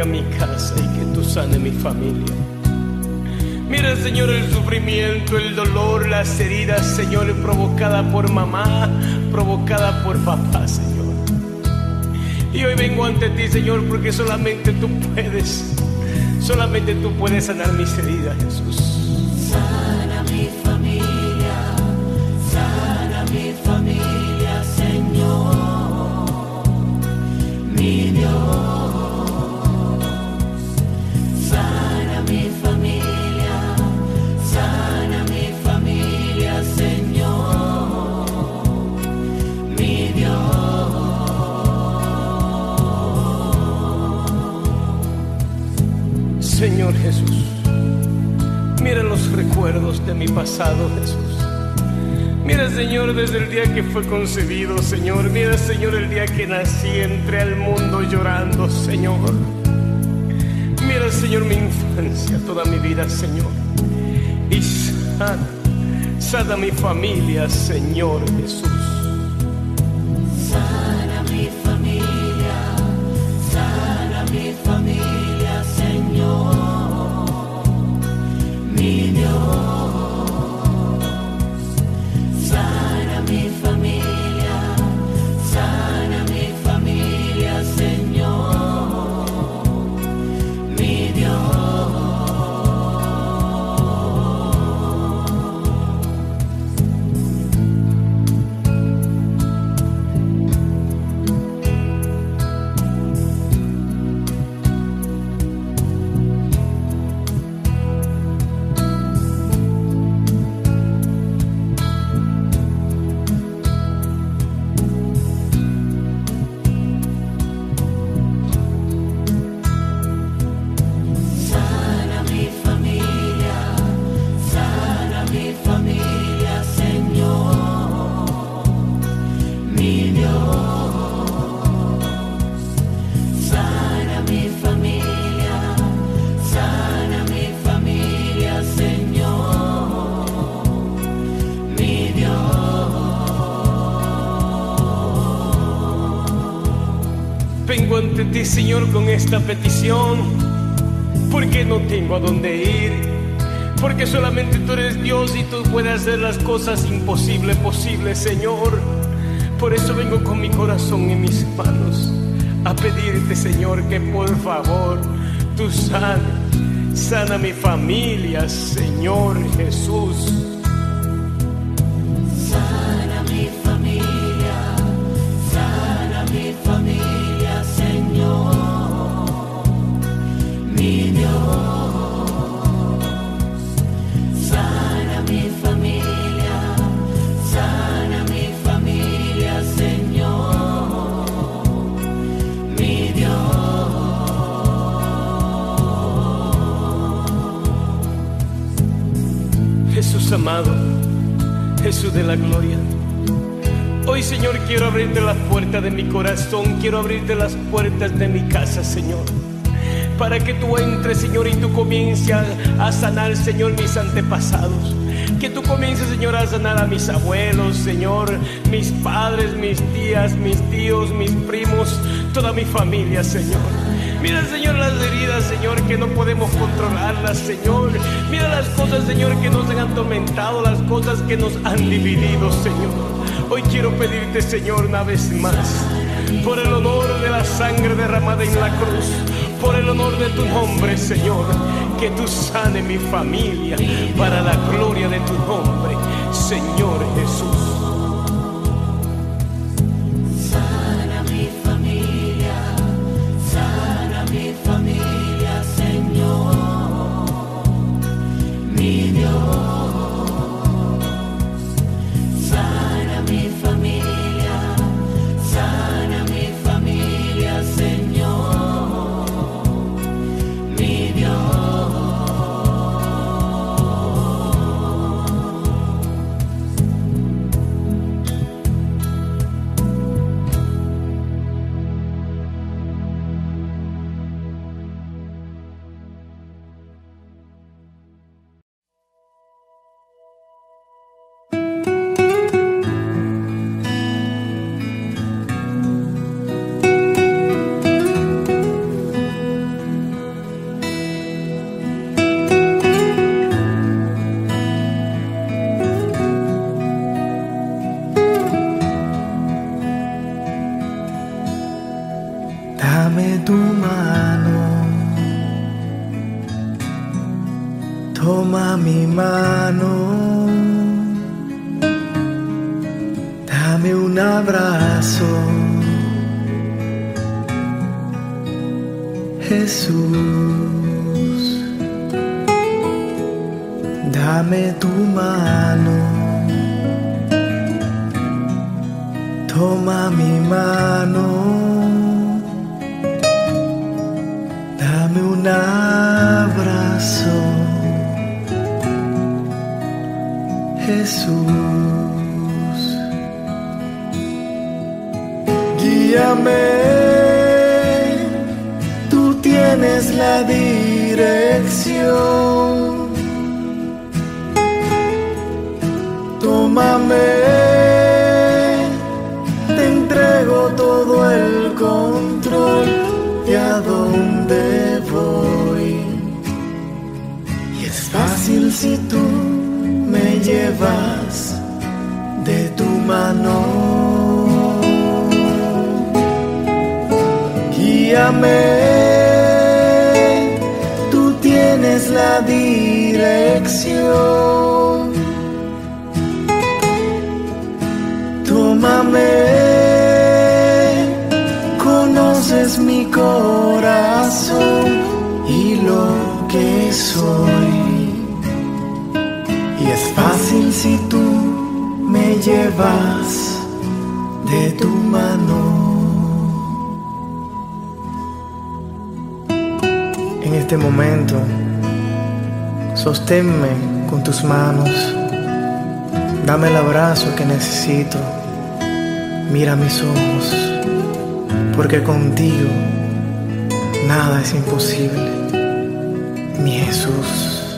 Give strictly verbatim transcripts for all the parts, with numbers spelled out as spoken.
mi casa y que tú sanes mi familia. Mira, Señor, el sufrimiento, el dolor, las heridas, Señor, provocada por mamá, provocada por papá, Señor. Y hoy vengo ante ti, Señor, porque solamente tú puedes, solamente tú puedes sanar mis heridas, Jesús. Sana mi familia, sana mi familia, Señor, mi Dios. Sana mi familia, sana mi familia, Señor, mi Dios. Señor Jesús, mira los recuerdos de mi pasado, Jesús. Mira, Señor, desde el día que fue concebido, Señor. Mira, Señor, el día que nací, entré al mundo llorando, Señor. Mira, Señor, mi infancia, toda mi vida, Señor. Y sana, sana mi familia, Señor Jesús. Sana mi familia, sana mi familia, Señor, mi Dios. Sana mi familia, sana mi familia, Señor, mi Dios. Sana mi familia, sana mi familia, Señor, mi Dios. Sana mi familia, sana mi familia, Señor, mi Dios. Vengo ante ti, Señor, con esta petición, porque no tengo a dónde ir, porque solamente tú eres Dios y tú puedes hacer las cosas imposibles posibles, Señor. Por eso vengo con mi corazón en mis manos a pedirte, Señor, que por favor tú sana, sana mi familia, Señor Jesús. Sana mi familia, sana mi familia, Señor, mi Dios. Sana mi familia, sana mi familia, Señor, mi Dios. Jesús amado, Jesús de la gloria, hoy, Señor, quiero abrirte las puertas de mi corazón, quiero abrirte las puertas de mi casa, Señor, para que tú entres, Señor, y tú comiences a, a sanar, Señor, mis antepasados. Que tú comiences, Señor, a sanar a mis abuelos, Señor, mis padres, mis tías, mis tíos, mis primos, toda mi familia, Señor. Mira, Señor, las heridas, Señor, que no podemos controlarlas, Señor. Mira las cosas, Señor, que nos han atormentado, las cosas que nos han dividido, Señor. Hoy quiero pedirte, Señor, una vez más, por el honor de la sangre derramada en la cruz, por el honor de tu nombre, Señor, que tú sane mi familia para la gloria de tu nombre, Señor Jesús. Sana mi familia, sana mi familia, Señor, mi Dios. Sana mi familia, sana mi familia, Señor, mi Dios. Toma mi mano, dame un abrazo, Jesús, dame tu mano, toma mi mano, dame un abrazo, Jesús, guíame, tú tienes la dirección, tómame, te entrego todo el control de a dónde voy, y es fácil si tú me llevas de tu mano. Guíame, tú tienes la dirección, tómame, conoces mi corazón y lo que soy. Y es fácil si tú me llevas de tu mano. En este momento, sosténme con tus manos, dame el abrazo que necesito, mira mis ojos, porque contigo nada es imposible, mi Jesús.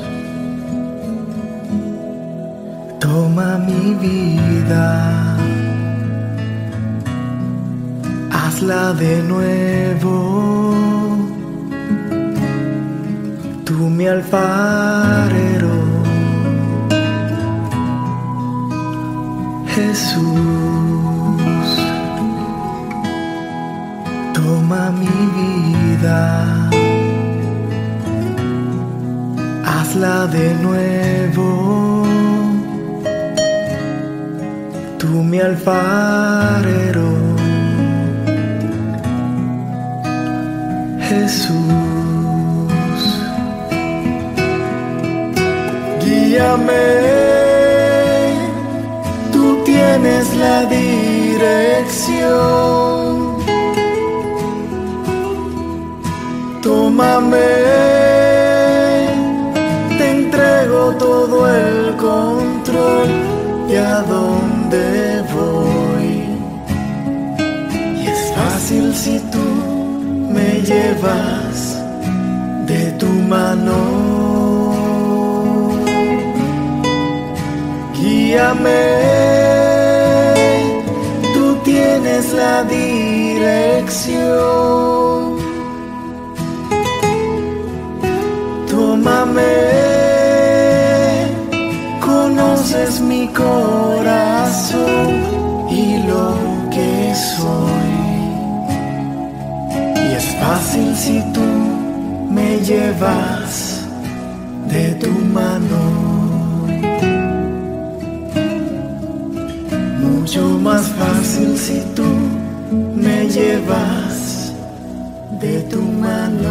Toma mi vida, hazla de nuevo, tú mi alfarero, Jesús. Toma mi vida, hazla de nuevo, tú mi alfarero, Jesús. Guíame, tú tienes la dirección, tómame, te entrego todo el control de a dónde voy, y es fácil si tú me llevas de tu mano. Guíame, tú tienes la dirección, tómame, conoces mi corazón y lo que soy, y es fácil si tú me llevas de tu mano. Mucho más fácil si tú me llevas de tu mano.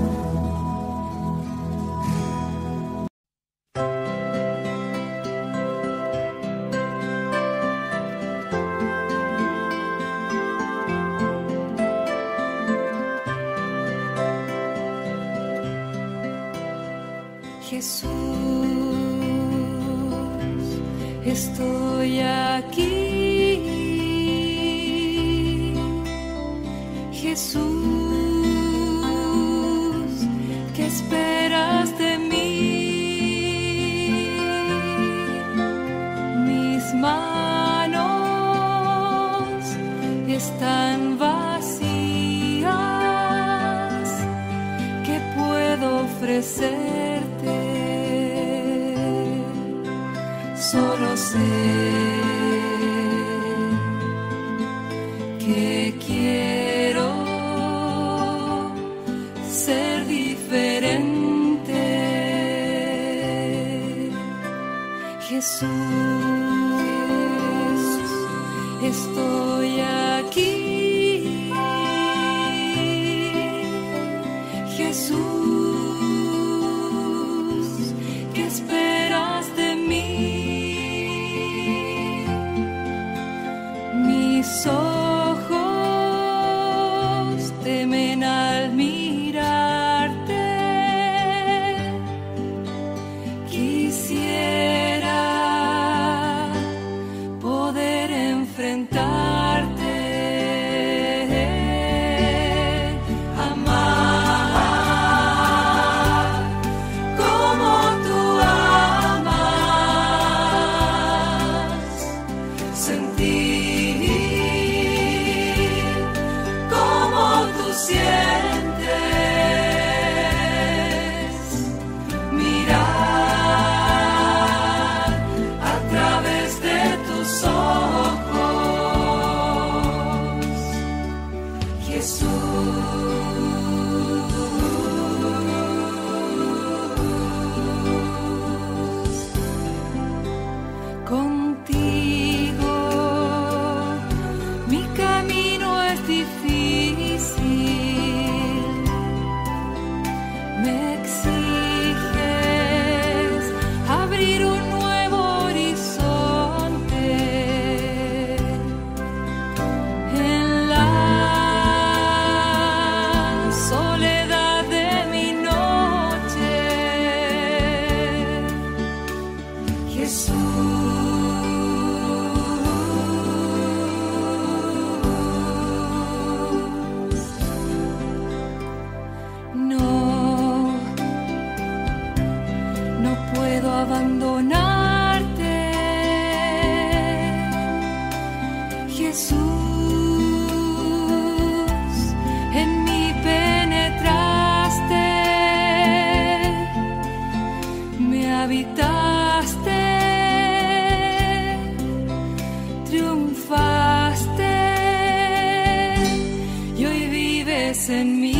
Jesús, estoy aquí. Jesús, ¿qué esperas de mí? Mis manos están vacías. ¿Qué puedo ofrecerte? Solo sé que quiero ser diferente. Jesús, estoy aquí. Jesús, ¿qué esperas de mí? Mis ojos temen al mirarte. Quisiera poder enfrentarte, amar como tú amas, sentir como tú sientes, mirar a través de tus ojos, Jesús. Contigo mi camino es difícil, me exiges abrir un nuevo horizonte en la soledad de mi noche, Jesús. No, no puedo abandonarte, Jesús. En mí penetraste, me habitaste, triunfaste y hoy vives en mí.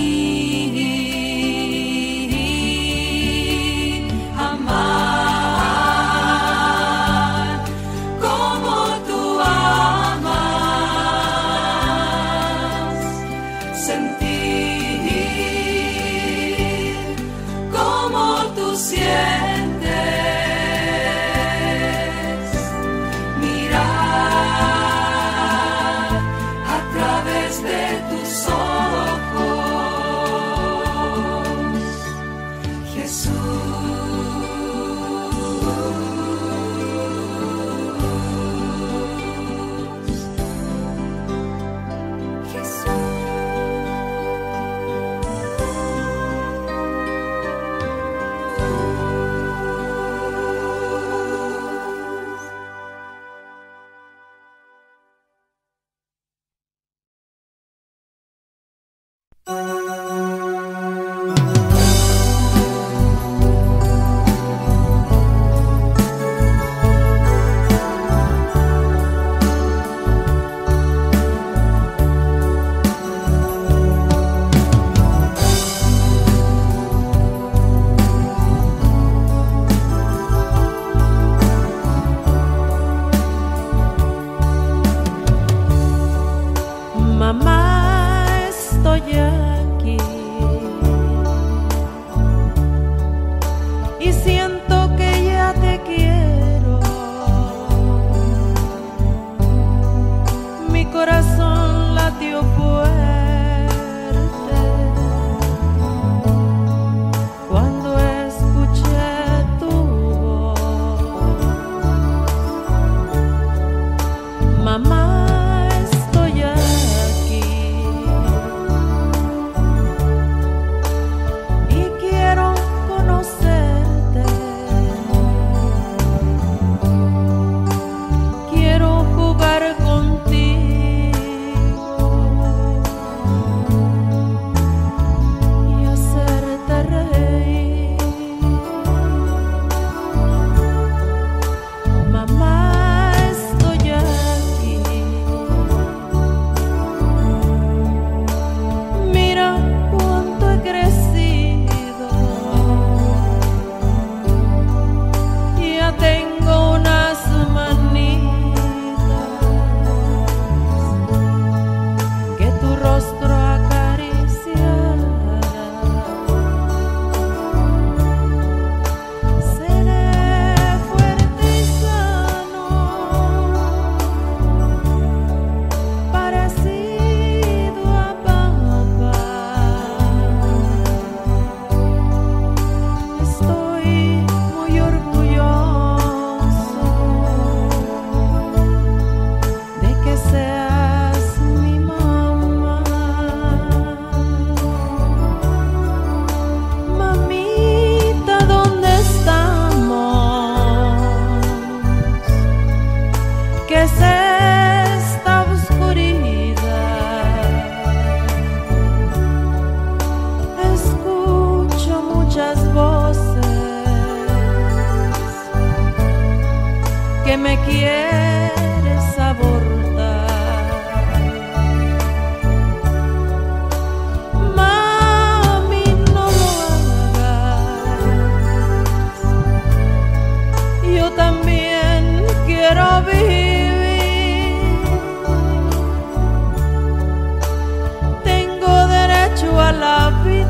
Amar como tú amas, sentir como tú sientes, mirar a través de tus ojos, Jesús. me quieres abortar. Mami, no lo hagas. Yo también quiero vivir. Tengo derecho a la vida.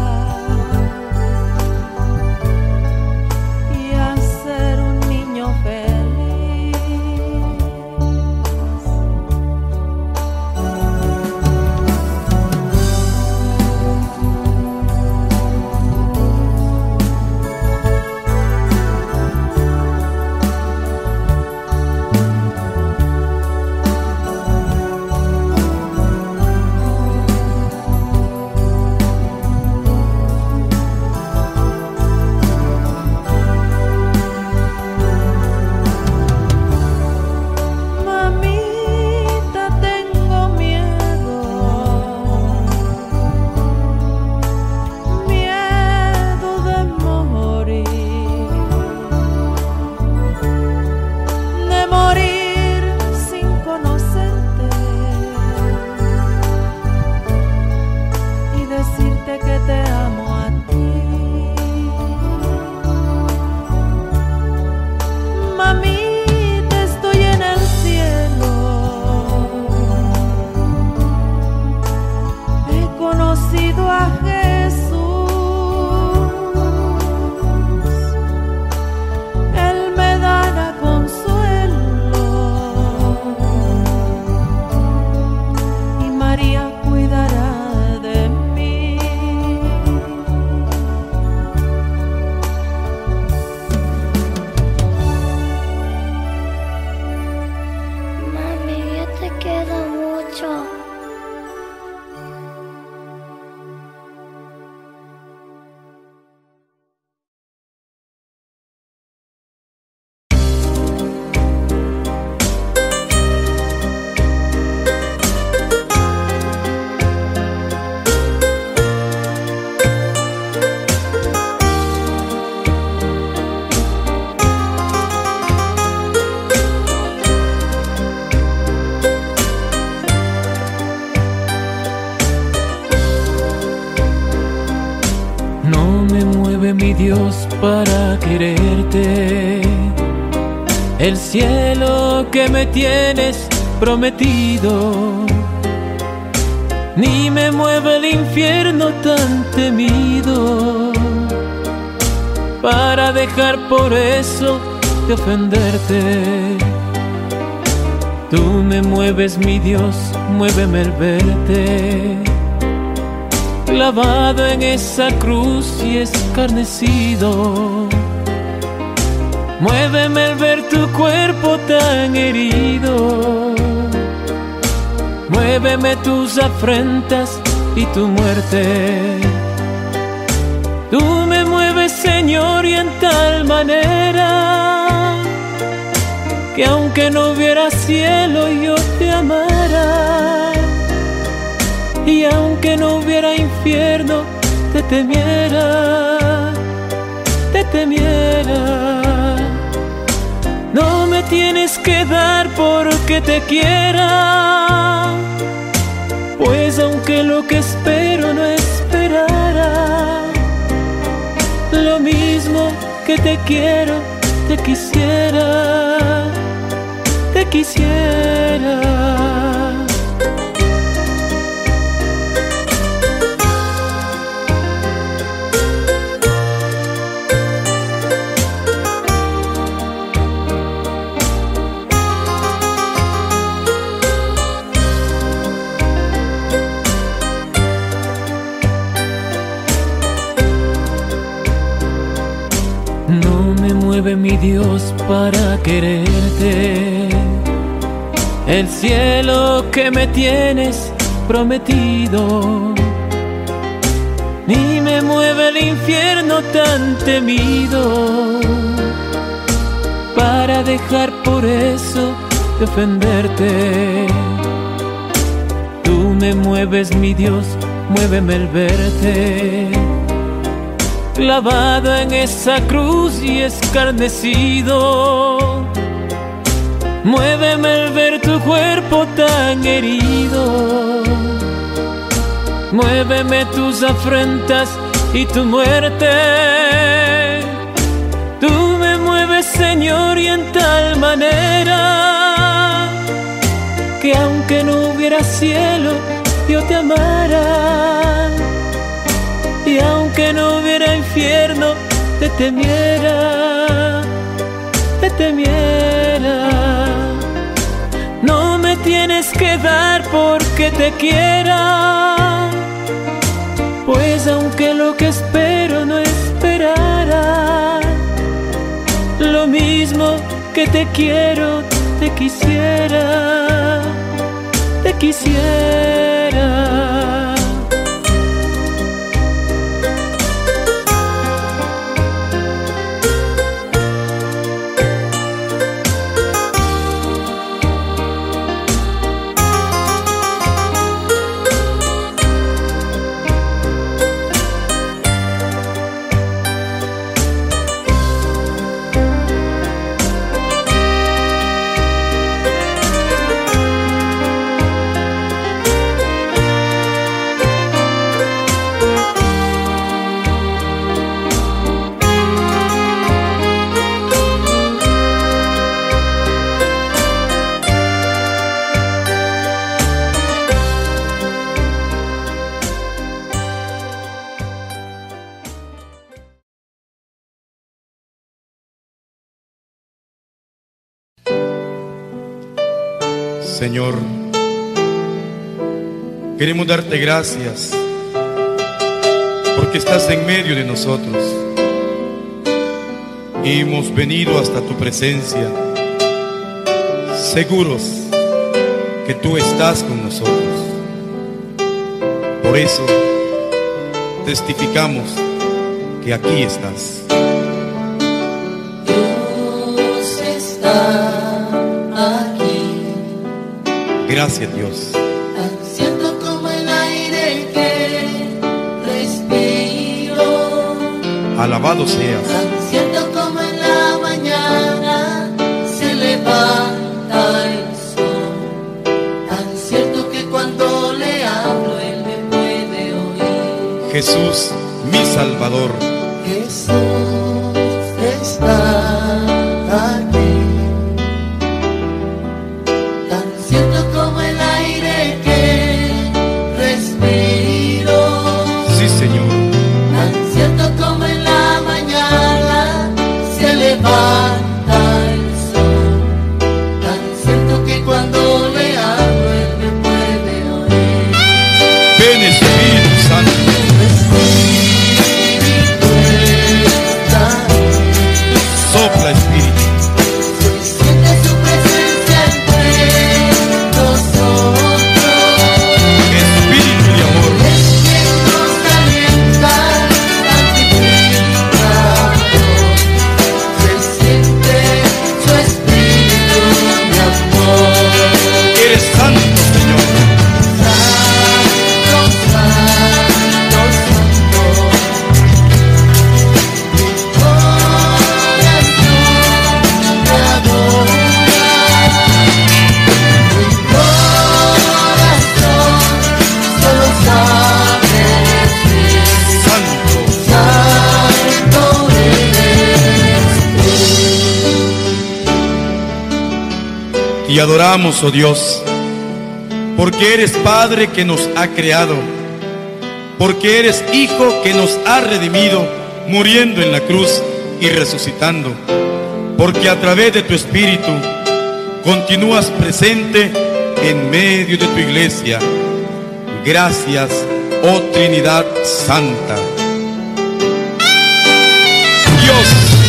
Mi Dios, para quererte, el cielo que me tienes prometido, ni me mueve el infierno tan temido, para dejar por eso de ofenderte. Tú me mueves, mi Dios, muéveme el verte, clavado en esa cruz y escarnecido. Muéveme el ver tu cuerpo tan herido. Muéveme tus afrentas y tu muerte. Tú me mueves, Señor, y en tal manera que aunque no hubiera cielo yo te amara, y aunque no hubiera infierno, te temiera, te temiera. No me tienes que dar porque te quiera, pues aunque lo que espero no esperara, lo mismo que te quiero, te quisiera, te quisiera. Mueve mi Dios para quererte, el cielo que me tienes prometido, ni me mueve el infierno tan temido, para dejar por eso de ofenderte. Tú me mueves, mi Dios, muéveme el verte, clavado en esa cruz y escarnecido. Muéveme al ver tu cuerpo tan herido. Muéveme tus afrentas y tu muerte. Tú me mueves, Señor, y en tal manera que aunque no hubiera cielo, yo te amara. Y aunque no hubiera infierno, te temiera, te temiera. No me tienes que dar porque te quiera, pues aunque lo que espero no esperara, lo mismo que te quiero, te quisiera, te quisiera. Señor, queremos darte gracias porque estás en medio de nosotros y hemos venido hasta tu presencia, seguros que tú estás con nosotros. Por eso testificamos que aquí estás. Dios está aquí. Gracias, Dios. Tan cierto como el aire que respiro. Alabado seas. Tan cierto como en la mañana se levanta el sol. Tan cierto que cuando le hablo él me puede oír. Jesús, mi Salvador. Jesús está aquí. Levanta el sol, tan cierto que cuando le hablo él me puede oír. Ven, Espíritu Santo. Espíritu está aquí. Sopla, Espíritu. Se siente su presencia entre nosotros. Espíritu de amor. Es quien nos alienta, santificador. Su espíritu de amor. Eres santo, Señor. Santo, santo, santo. Mi corazón te adora. Mi corazón solo sabe decir Santo. santo eres tú. Y adoramos, oh Dios, porque eres Padre que nos ha creado, porque eres Hijo que nos ha redimido, muriendo en la cruz y resucitando, porque a través de tu Espíritu continúas presente en medio de tu iglesia. Gracias, oh Trinidad Santa. Dios,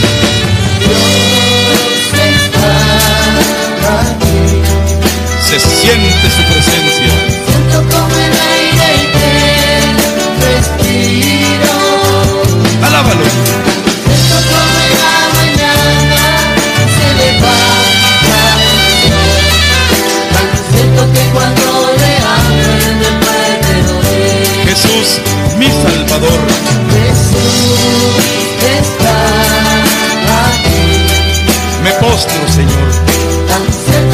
se siente su presencia. Siento como el aire que respiro. Alábalo. Siento como en la mañana se levanta el sol. Tan siento que cuando le hablo él me puede oír. Jesús, mi Salvador. Jesús está aquí. Me postro, Señor. Tan cerca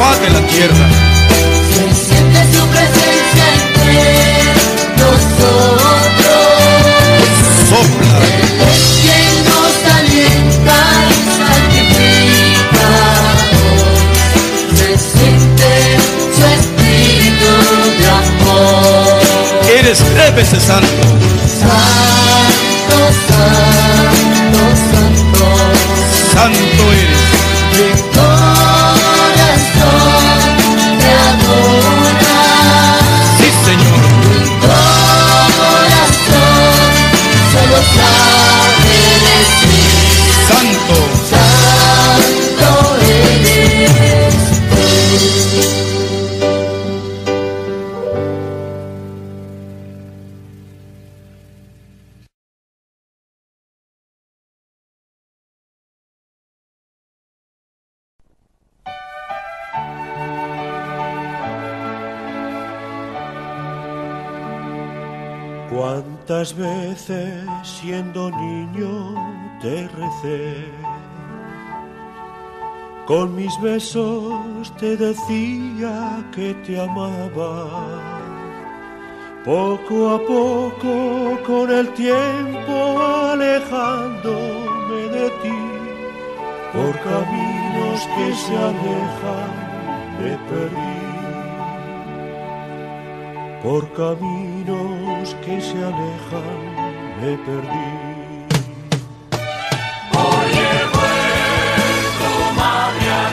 faz de la tierra. Se siente su presencia entre nosotros. Sopla. Él es quien nos alienta y santifica. Se siente su espíritu de amor. Eres tres veces santo. Santo, santo, santo. Santo eres. Mi corazón te adora. Sí, Señor. Mi corazón solo sabe decir Santo. santo eres tú. ¿Cuántas veces siendo niño te recé? Con mis besos te decía que te amaba. Poco a poco con el tiempo alejándome de ti, por caminos que se alejan me perdí. Por caminos que se alejan me perdí. Hoy he vuelto, madre, a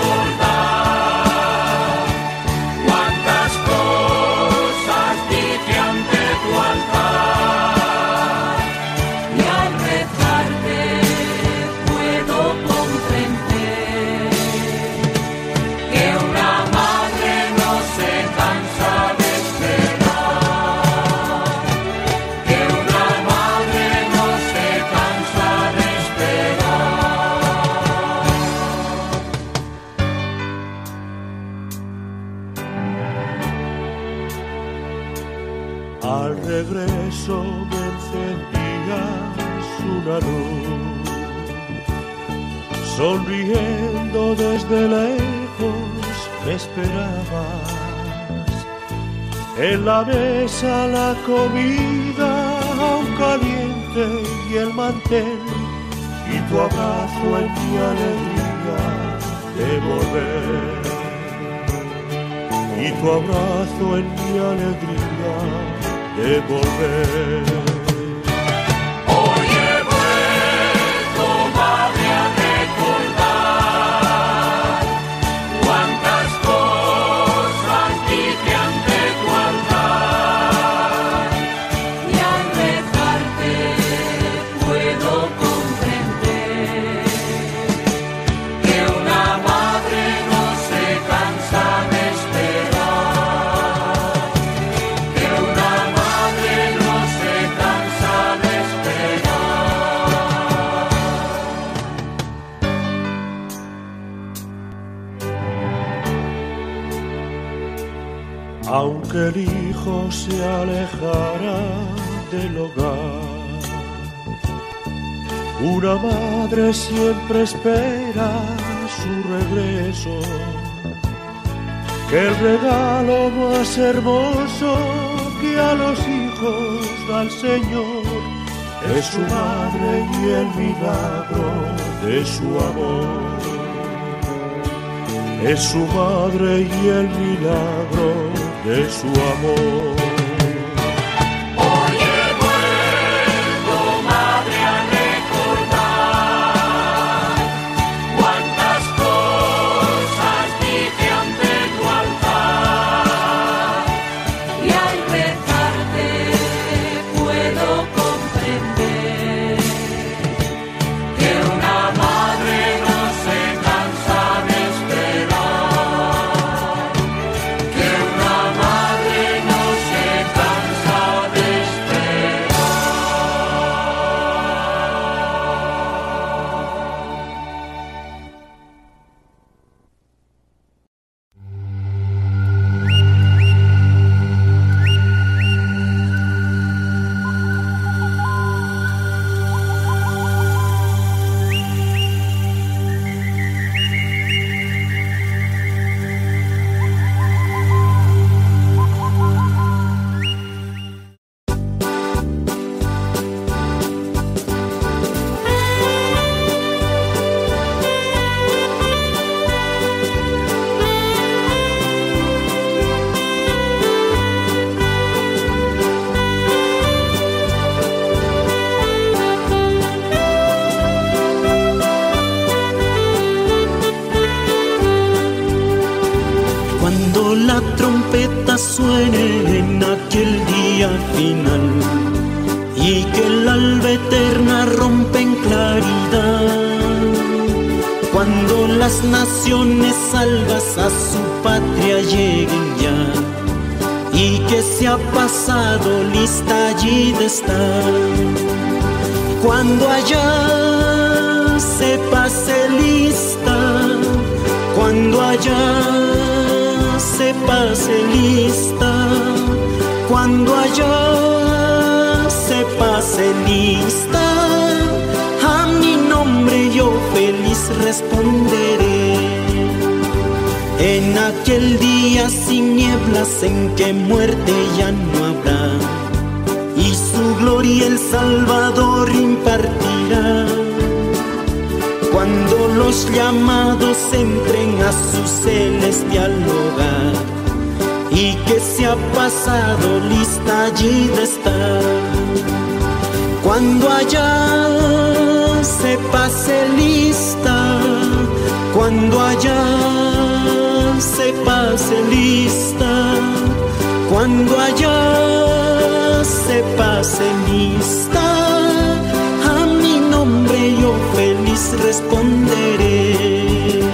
recordar cuántas cosas dije ante tu altar, y al rezarte puedo comprender que una madre no se cansa de al regreso me encendías una luz, sonriendo desde lejos me esperabas. En la mesa la comida aún caliente y el mantel, y tu abrazo en mi alegría de volver. Y tu abrazo en mi alegría de volver. Hoy he vuelto, madre, a recordar cuántas cosas dije ante tu altar, y al rezarte puedo comprender que una madre no se cansa de esperar, que una madre no se cansa de esperar. Aunque el hijo se alejara del hogar, una madre siempre espera su regreso, que el regalo más hermoso que a los hijos da el Señor es su madre y el milagro de su amor. Es su madre y el milagro de su amor. Hoy he vuelto, madre, a recordar cuántas cosas dije ante tu altar, y al rezarte puedo comprender que una madre no se cansa de esperar, que una madre no se Cuando la trompeta suene en aquel día final y que el alba eterna rompe en claridad, cuando las naciones salvas a su patria lleguen ya y que se ha pasado lista allí de estar, cuando allá se pase lista, cuando allá se pase lista, cuando allá se pase lista, a mi nombre yo feliz responderé. En aquel día sin nieblas en que muerte ya no habrá, y su gloria el Salvador impartirá. Cuando los llamados entren a su celestial hogar y que se ha pasado lista allí de estar, cuando allá se pase lista, cuando allá se pase lista, cuando allá se pase lista, a mi nombre yo feliz responderé.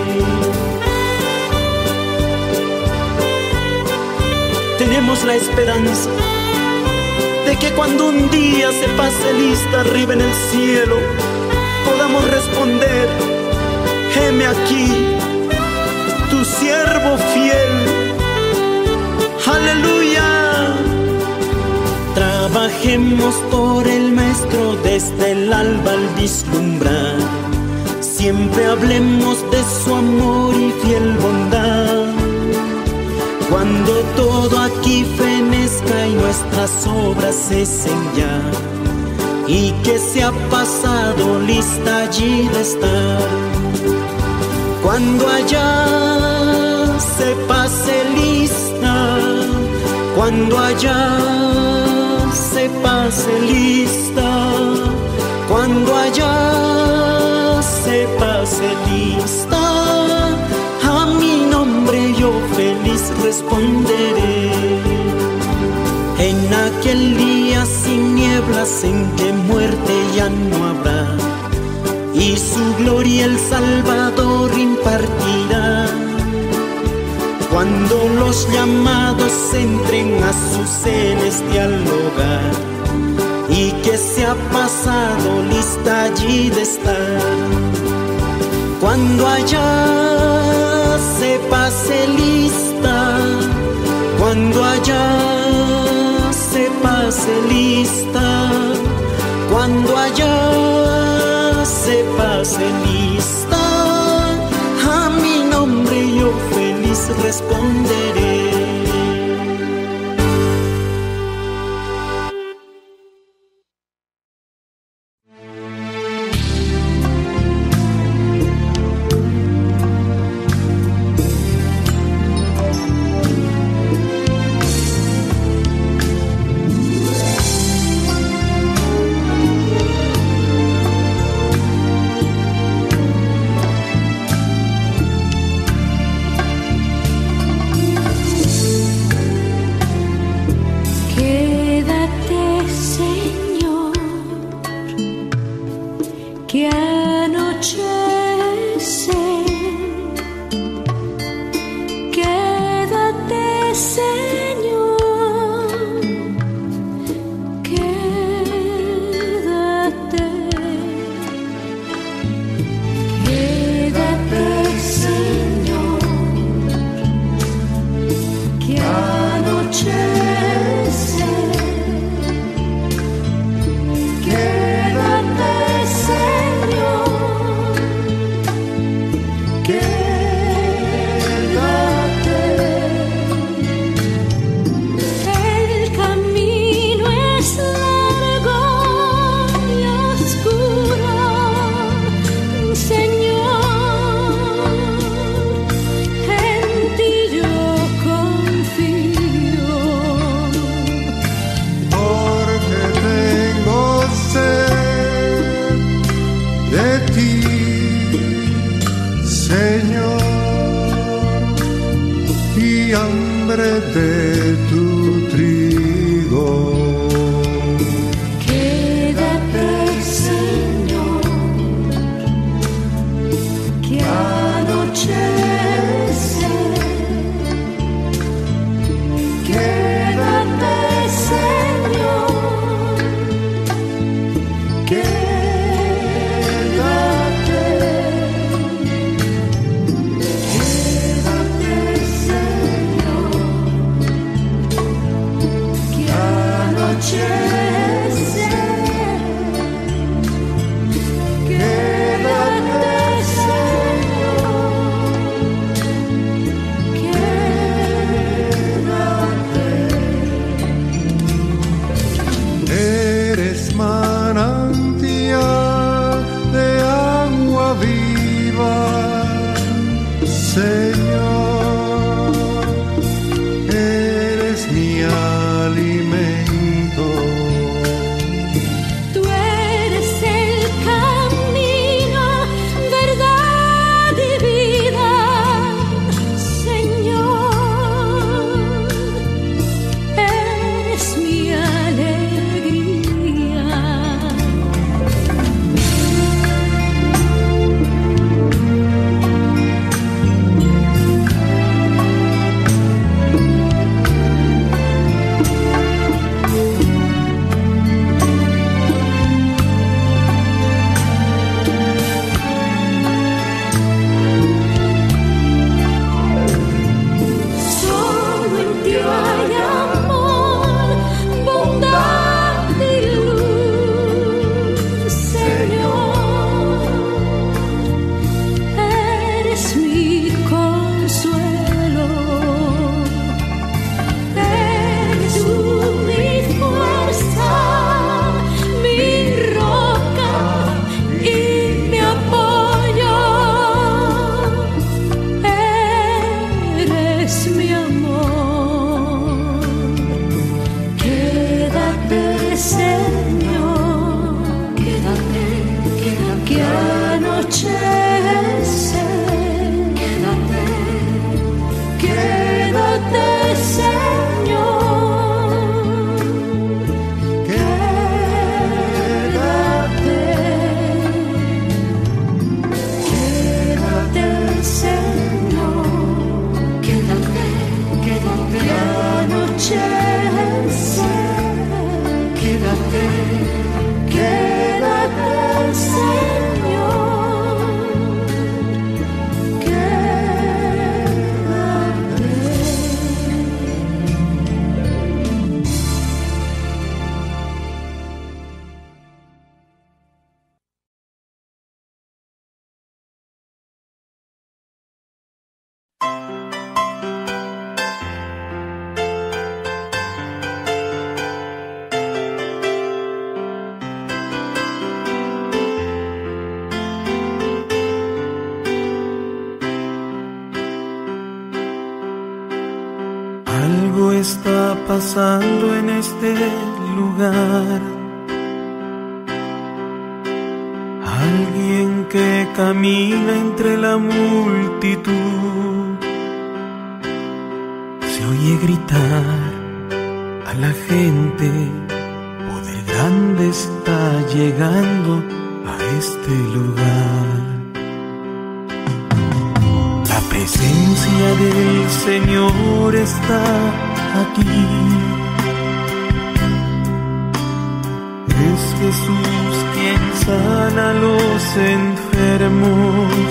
Tenemos la esperanza de que cuando un día se pase lista arriba en el cielo, podamos responder: heme aquí, tu siervo fiel. Aleluya. Trabajemos por el Maestro desde el alba al vislumbrar, siempre hablemos de su amor y fiel bondad. Cuando todo aquí fenezca y nuestras obras cesen ya, y que se ha pasado lista allí de estar, cuando allá se pase lista, cuando allá se pase lista, cuando allá se pase lista, a mi nombre yo feliz responderé. En aquel día sin nieblas en que muerte ya no habrá, y su gloria el Salvador impartirá. Cuando los llamados entren a su celestial hogar y que se ha pasado lista allí de estar, cuando allá se pase lista, cuando allá se pase lista, cuando allá se pase lista, a mi nombre yo feliz responderé. Confío. hambre de tu trigo. Quédate, Señor, que anochece. Quédate, Señor, quédate. Quédate, Señor, que anochece. Quédate, Señor, quédate. Eres manantial de agua viva, Señor, eres mi alimento. Tú eres el camino, verdad y vida, Señor. Eres mi alegría. Solo en ti hay amor, bondad y luz, Señor. Eres mi consuelo. Eres tú mi fuerza, mi roca y mi apoyo. Eres mi amor. Quédate, Señor, quédate, quédate, que anochece. Quédate, quédate, Señor, quédate. Quédate, Señor, quédate, quédate, que anochece. Quédate, quédate, Señor, quédate. Algo está pasando en este lugar. Alguien que camina entre la multitud se oye gritar a la gente: poder grande está llegando a este lugar. La presencia del Señor está aquí. Es Jesús quien sana a los enfermos,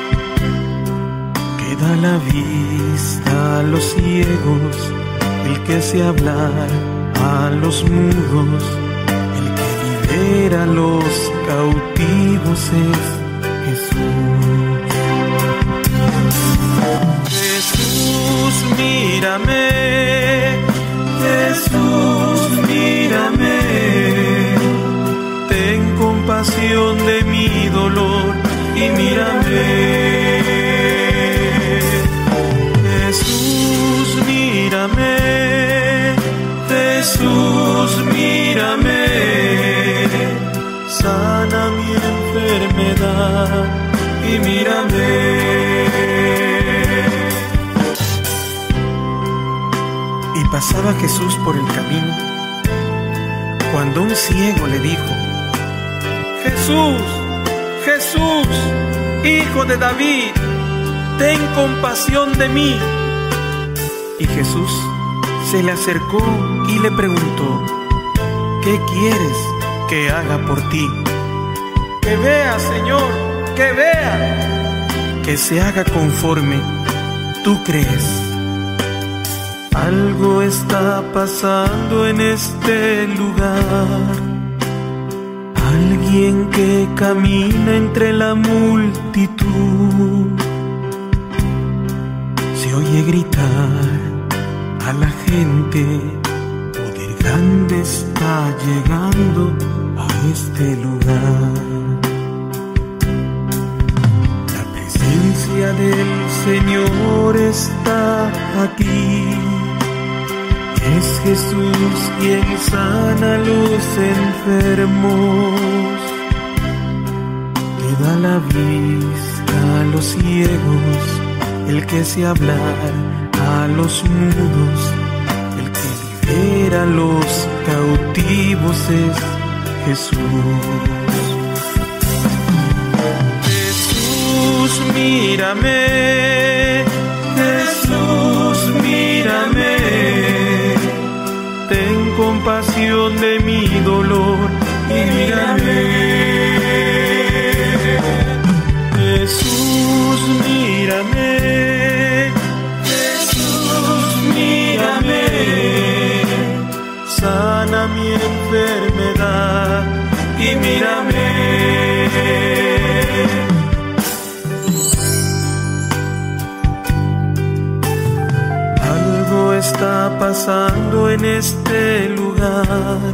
que da la vista a los ciegos, el que hace hablar a los mudos, el que libera a los cautivos es Jesús. Jesús, mírame, Jesús, mírame, ten compasión de mi dolor y mírame. Jesús, mírame, Jesús, mírame, sana mi enfermedad y mírame. Pasaba Jesús por el camino cuando un ciego le dijo: Jesús, Jesús, Hijo de David, ten compasión de mí. Y Jesús se le acercó y le preguntó: ¿qué quieres que haga por ti? Que vea, Señor, que vea. Que se haga conforme tú crees. Algo está pasando en este lugar. Alguien que camina entre la multitud se oye gritar a la gente: poder grande está llegando a este lugar. La presencia del Señor está aquí. Es Jesús quien sana a los enfermos, que da la vista a los ciegos, el que hace hablar a los mudos, el que libera a los cautivos es Jesús. Jesús, mírame, Jesús, mírame. Ten compasión de mi dolor y mírame. Jesús, mírame. Jesús, mírame. Sana mi enfermedad y mírame. Algo está pasando en este lugar.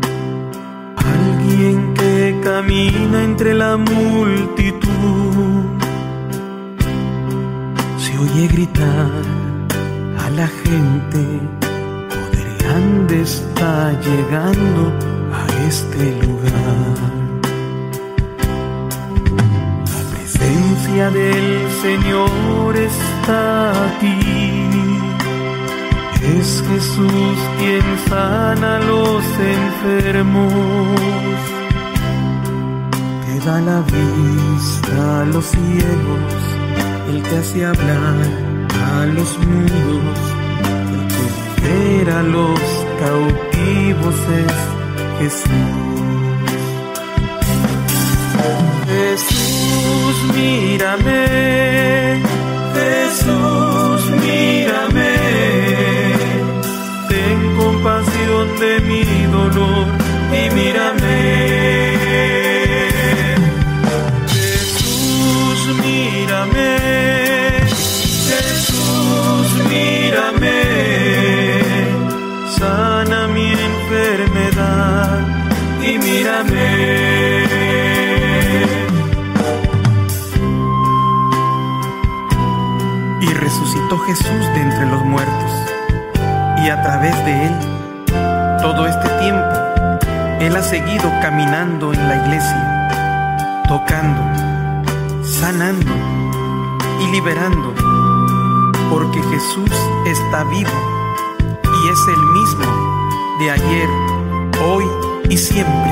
Alguien que camina entre la multitud se oye gritar a la gente: poder grande está llegando a este lugar. La presencia del Señor está aquí. Es Jesús quien sana a los enfermos, que da la vista a los ciegos, el que hace hablar a los mudos, el que libera a los cautivos es Jesús. Jesús, mírame, Jesús, mírame. Ten compasión de mi dolor y mírame. Jesús, mírame. Jesús, mírame. Sana mi enfermedad y mírame. Y resucitó Jesús de entre los muertos. Y a través de Él, todo este tiempo, Él ha seguido caminando en la iglesia, tocando, sanando y liberando, porque Jesús está vivo y es el mismo de ayer, hoy y siempre.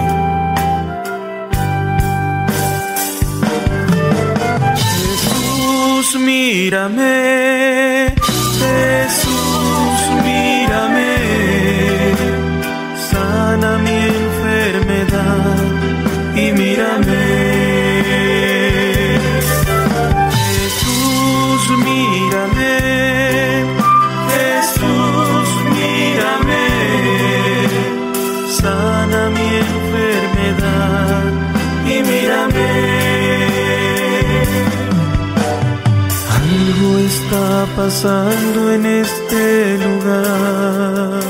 Jesús, mírame, Jesús, mírame, sana mi enfermedad y mírame. Jesús, mírame, Jesús, mírame, sana mi enfermedad y mírame. Algo está pasando en este lugar.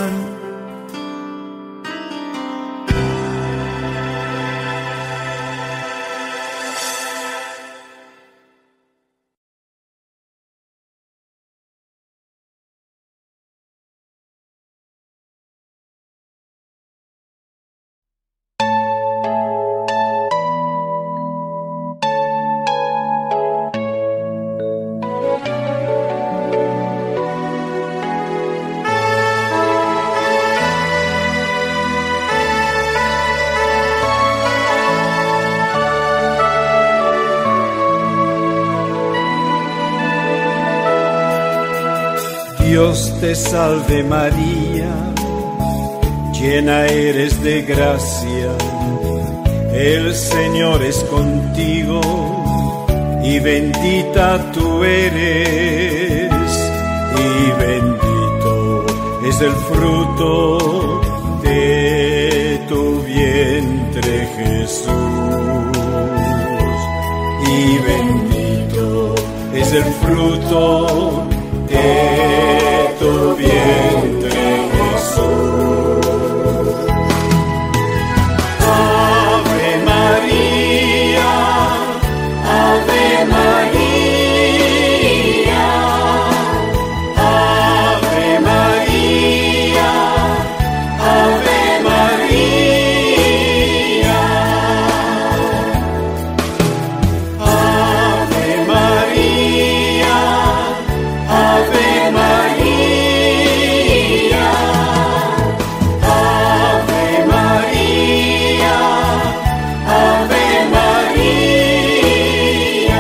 Dios te salve María, llena eres de gracia, el Señor es contigo y bendita tú eres, y bendito es el fruto de tu vientre Jesús, y bendito es el fruto de tu vientre Jesús. Ave María, Ave María, Ave María, Ave María, Ave María, Ave María, Ave María, Ave María.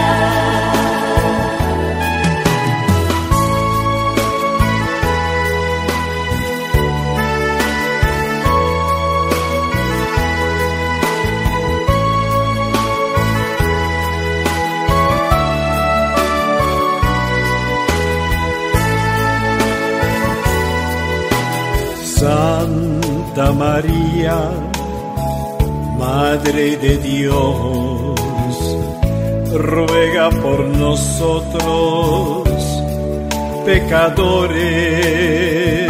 Santa María, Madre de Dios, ruega por nosotros pecadores,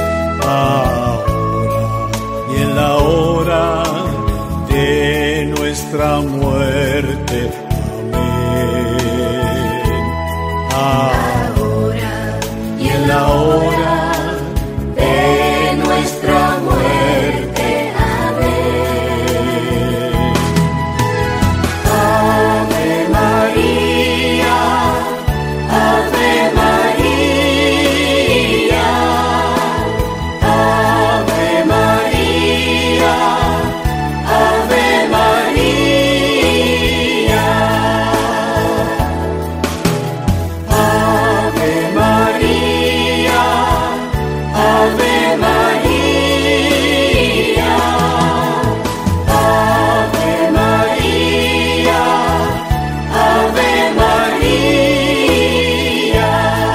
ahora y en la hora de nuestra muerte. Amén. Ahora y en la hora de nuestra muerte. Amén. Ave María, Ave María, Ave María, Ave María, Ave María, Ave María, Ave María, Ave María,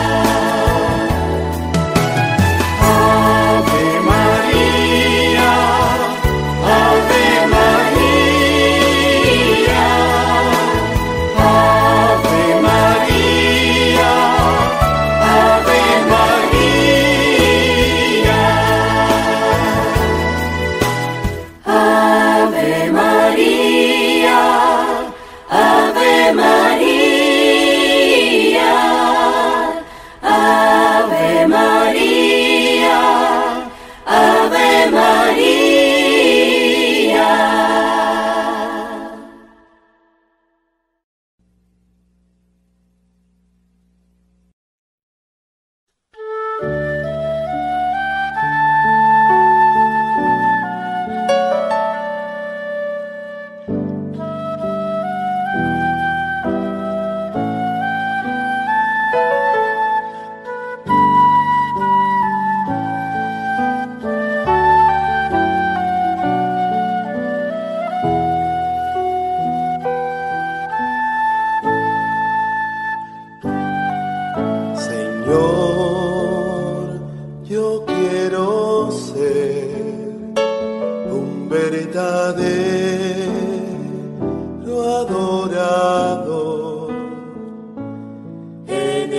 Ave María, Ave María, Ave María, Ave María, Ave María, Ave María, Ave María, Ave María. Señor, yo quiero ser un verdadero adorador en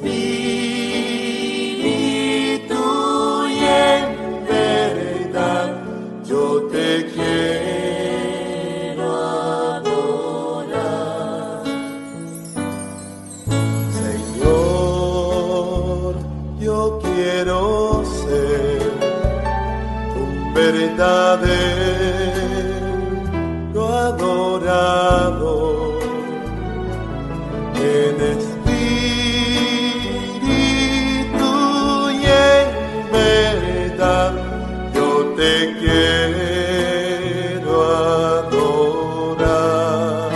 espíritu y en verdad. Yo te quiero adorar, Señor. Yo quiero ser un verdadero adorador en espíritu y en verdad. Yo te quiero adorar.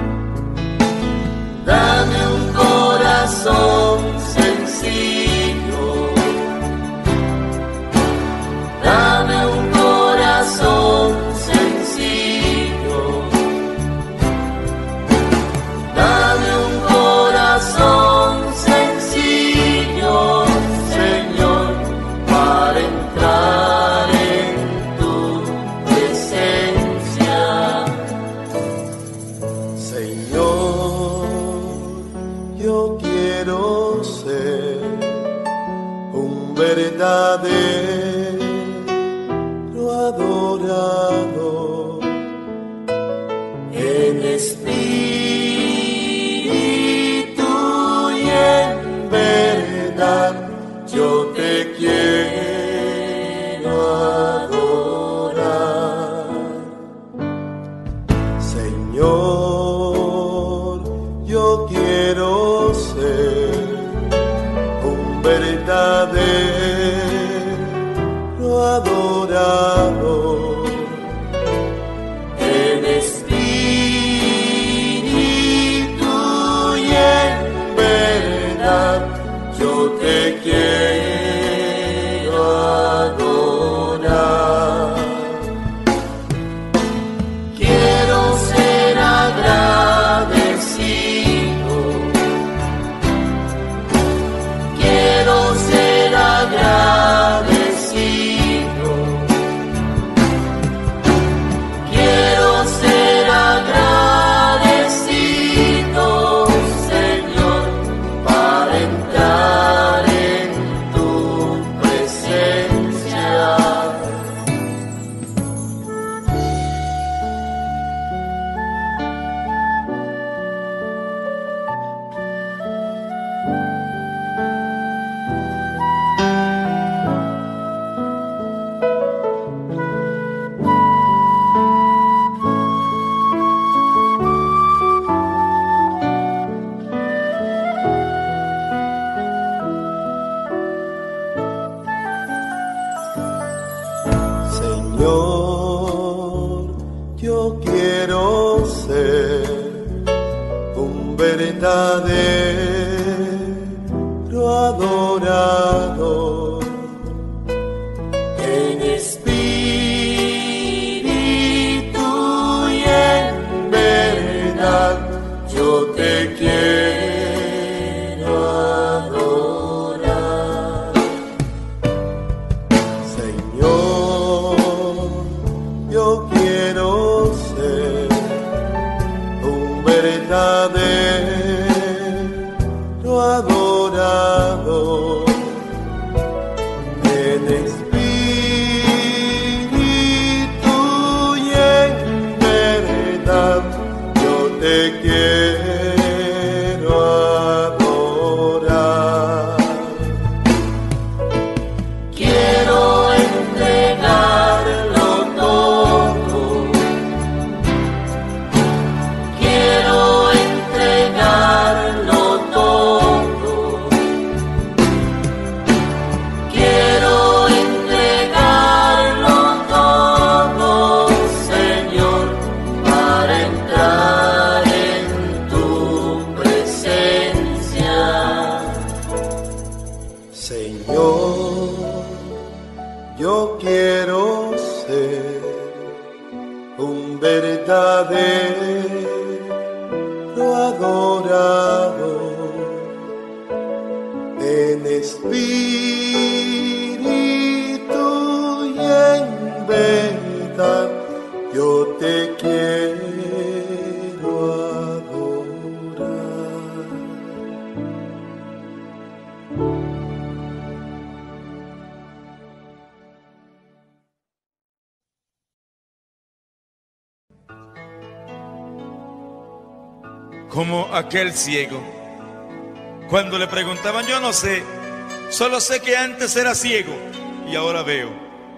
Dame un corazón sencillo un verdadero adorador. En espíritu y en verdad yo te quiero adorar. Señor, yo quiero ser un verdadero adorador. En espíritu y en verdad yo te quiero adorar. Quiero ser agradecido, quiero ser agradecido, quiero ser agradecido, Señor, para entrar en tu presencia. Señor, yo quiero ser un verdadero adorador. En espíritu y en verdad yo te quiero adorar. Señor, yo quiero ser un verdadero adorador. En espíritu y en verdad yo te quiero adorar. Quiero entregarlo todo, quiero entregarlo todo, quiero entregarlo todo, Señor, para entrar en tu presencia. Señor, yo quiero ser un verdadero adorador. En espíritu y en verdad yo te quiero adorar. Como aquel ciego, cuando le preguntaban, yo no sé, solo sé que antes era ciego y ahora veo.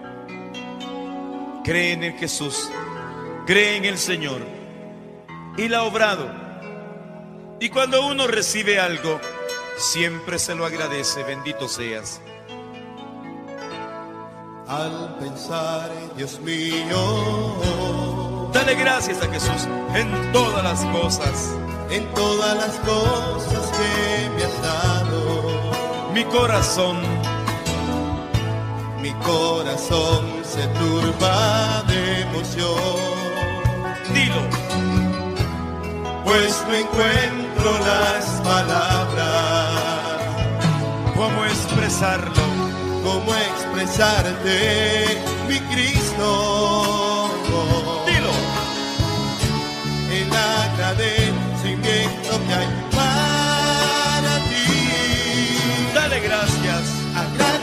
Cree en el Jesús, cree en el Señor y la ha obrado. Y cuando uno recibe algo, siempre se lo agradece. Bendito seas. Al pensar, Dios mío, dale gracias a Jesús en todas las cosas, en todas las cosas que me has dado. Mi corazón, mi corazón se turba de emoción. Dilo. Pues no encuentro las palabras. ¿Cómo expresarlo? ¿Cómo expresarte, mi Cristo? Dilo. El agradecimiento que hay para ti. Dale gracias. Agradecimiento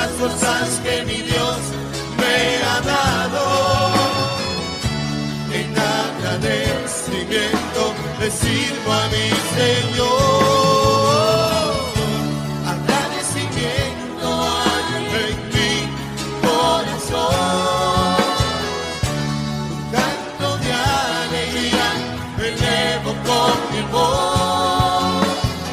las cosas que mi Dios me ha dado. En agradecimiento le sirvo a mi Señor. Agradecimiento hay en mi corazón. Un canto de alegría elevo con mi voz.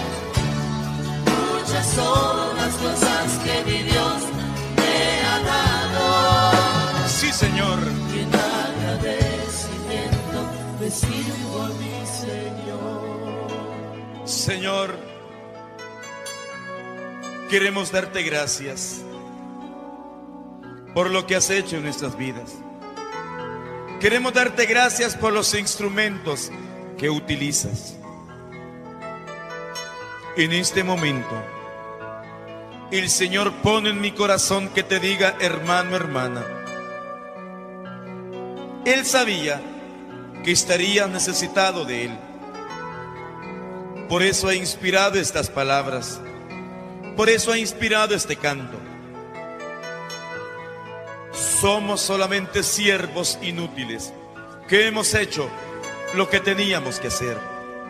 Muchas son las cosas que mi Dios me ha dado. Sí, Señor. Y en agradecimiento le sirvo a mi Señor. Señor, queremos darte gracias por lo que has hecho en nuestras vidas. Queremos darte gracias por los instrumentos que utilizas. En este momento, el Señor pone en mi corazón que te diga, hermano, hermana. Él sabía que estaría necesitado de Él. Por eso ha inspirado estas palabras. Por eso ha inspirado este canto. Somos solamente siervos inútiles que hemos hecho lo que teníamos que hacer.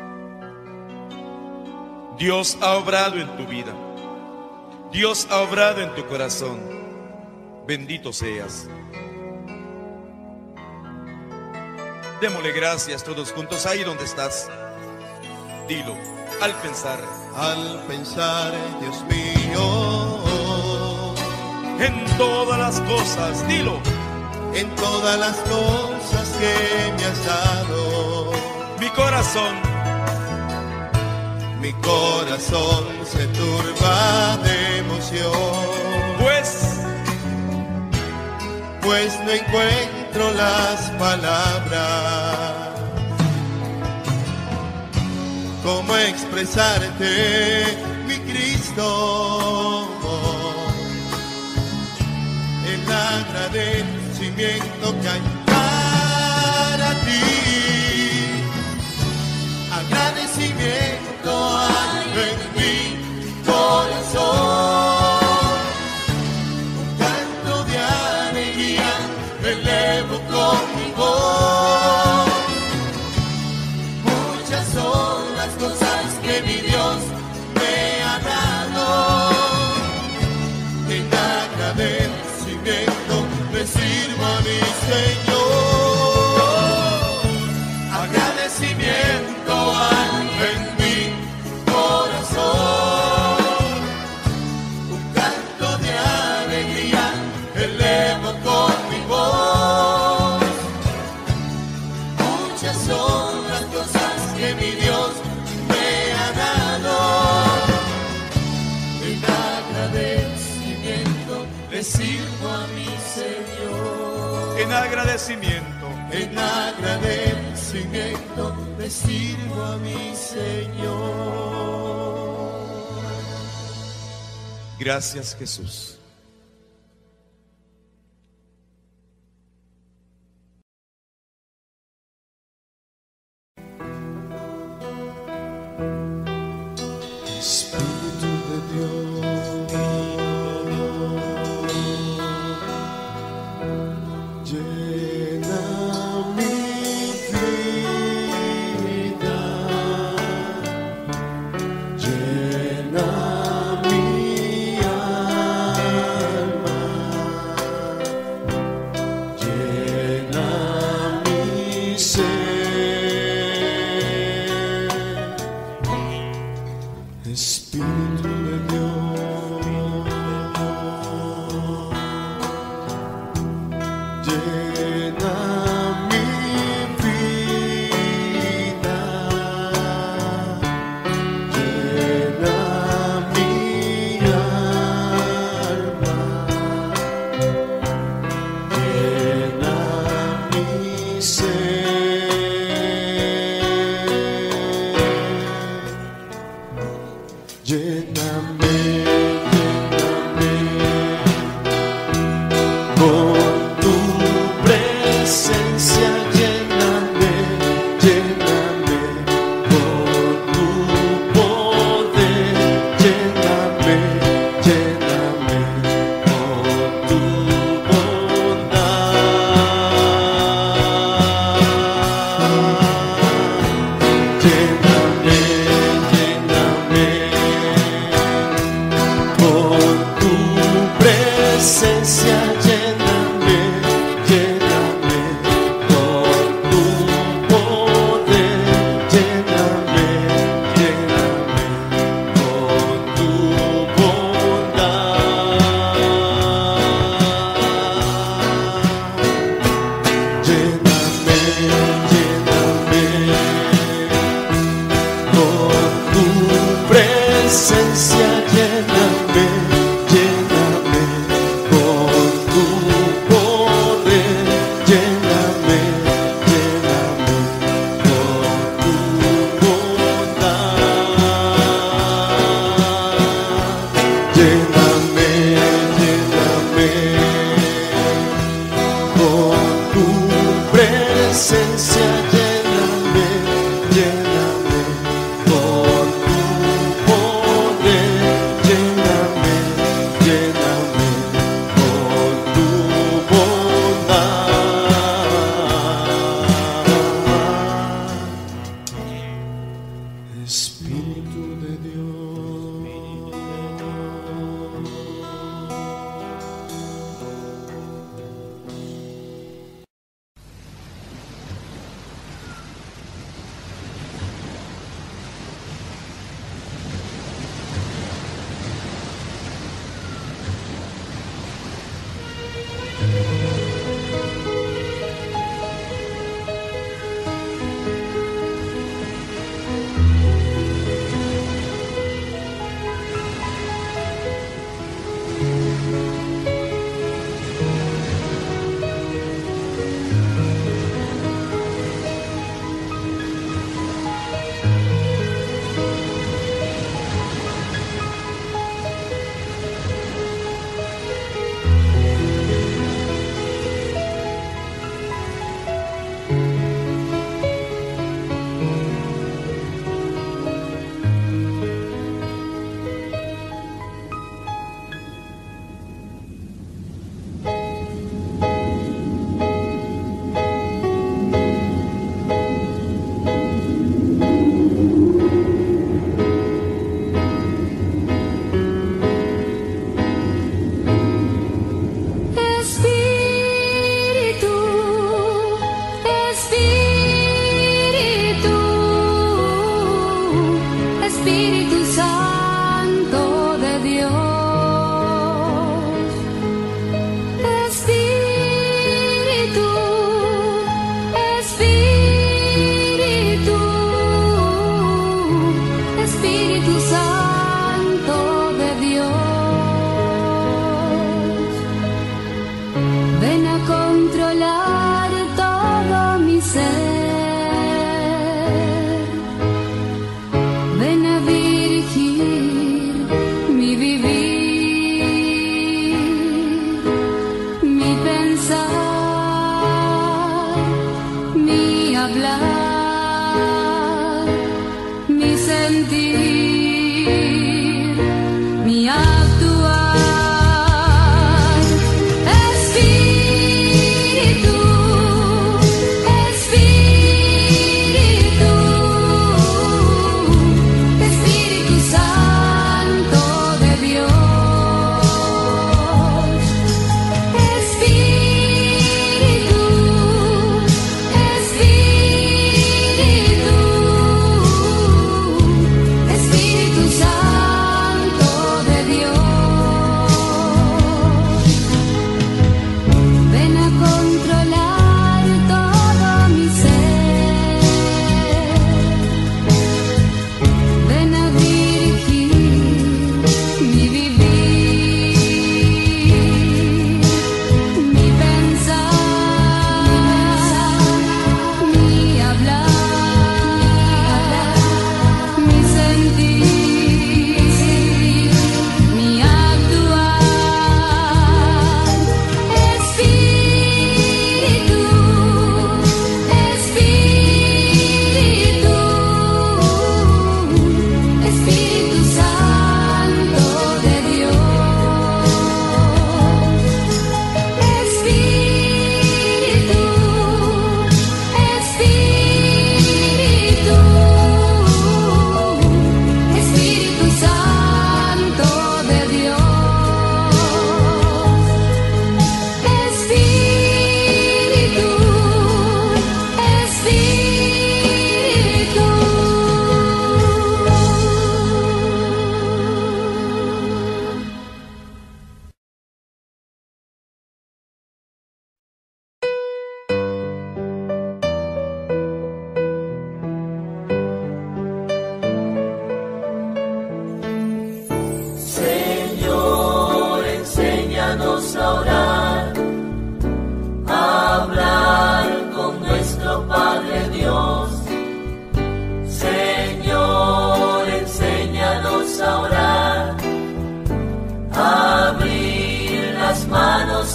Dios ha obrado en tu vida. Dios ha obrado en tu corazón. Bendito seas. Démosle gracias todos juntos ahí donde estás. Dilo, al pensar. Al pensar, Dios mío, en todas las cosas, dilo. En todas las cosas que me has dado. Mi corazón, mi corazón se turba de emoción. Pues, pues no encuentro las palabras. ¿Cómo expresarte, mi Cristo? El agradecimiento que hay para ti. Agradecimiento hay en mi corazón. Un canto de alegría elevo con mi voz. Muchas son las cosas que mi Dios me ha dado. En agradecimiento le sirvo a mi Señor. Agradecimiento hay en mi corazón. Un canto de alegría elevo con mi voz. Muchas son las cosas que mi Dios me ha dado. En agradecimiento le sirvo a mi Señor. en agradecimiento. En agradecimiento le sirvo a mi Señor. Gracias, Jesús. Espíritu de Dios, llena mi vida, llena mi alma, llena mi ser. Espíritu de Dios, llena mi vida, llena mi alma, llena mi ser. Lléname, lléname con tu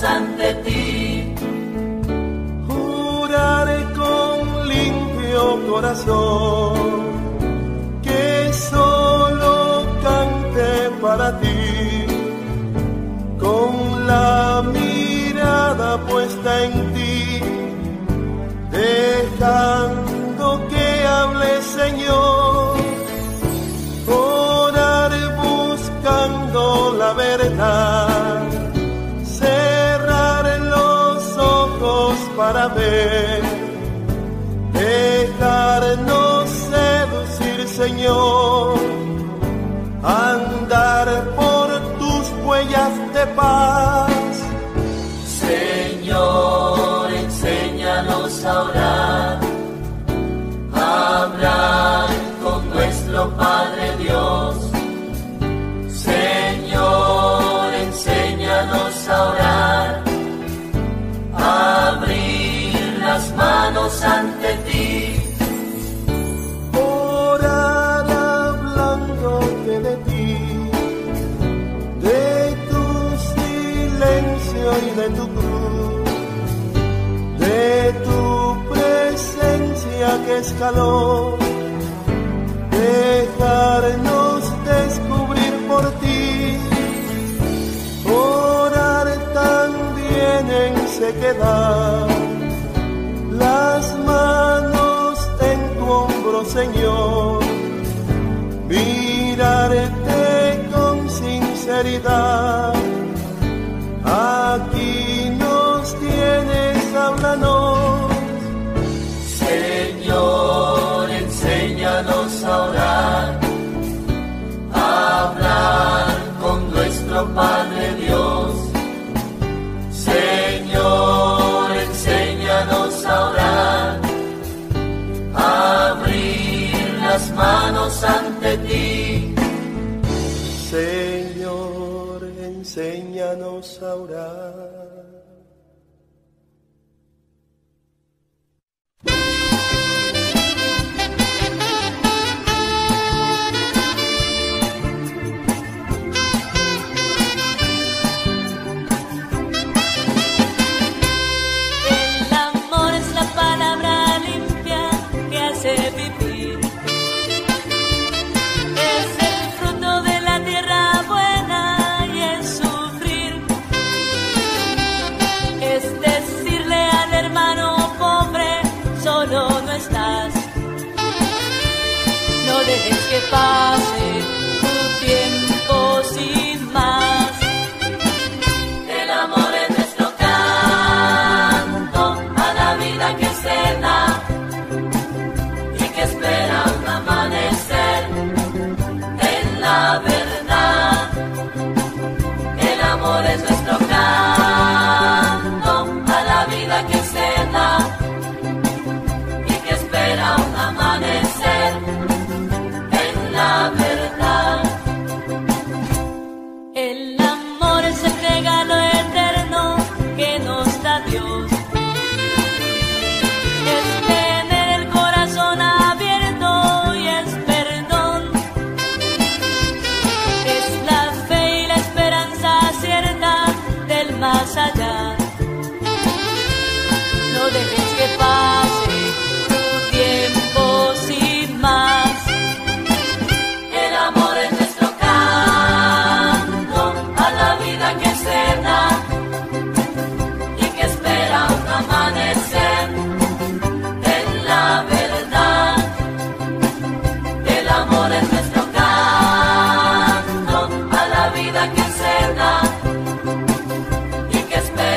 ante ti. Juraré con limpio corazón que solo cante para ti, con la mirada puesta en ti, dejando que hable, Señor. Oraré buscando la verdad, cerrar los ojos para ver, dejarnos seducir, Señor, andar por tus huellas de paz. Señor, enséñanos a orar, a hablar con nuestro Padre Dios. Señor, enséñanos a orar, a abrir las manos ante ti. Orar hablándote de ti, de tu silencio y de tu cruz, de tu presencia que es calor, dejarnos descubrir por ti. Orar también en sequedad, las manos en tu hombro, Señor, mirarte con sinceridad. Aquí nos tienes, háblanos. Señor, enséñanos a orar, a hablar con nuestro Padre Dios. Señor, enséñanos a orar, a abrir las manos ante ti. Señor, enséñanos a orar. Dejes que pase tu tiempo sin más. El amor es nuestro canto a la vida que se da y que espera un amanecer en la verdad. El amor es nuestro canto a la vida que se da y que espera un amanecer. La verdad. El amor es el regalo eterno que nos da Dios. Es tener el corazón abierto y es perdón. Es la fe y la esperanza cierta del más allá. No dejes que pase tu tiempo sin más. Y que espera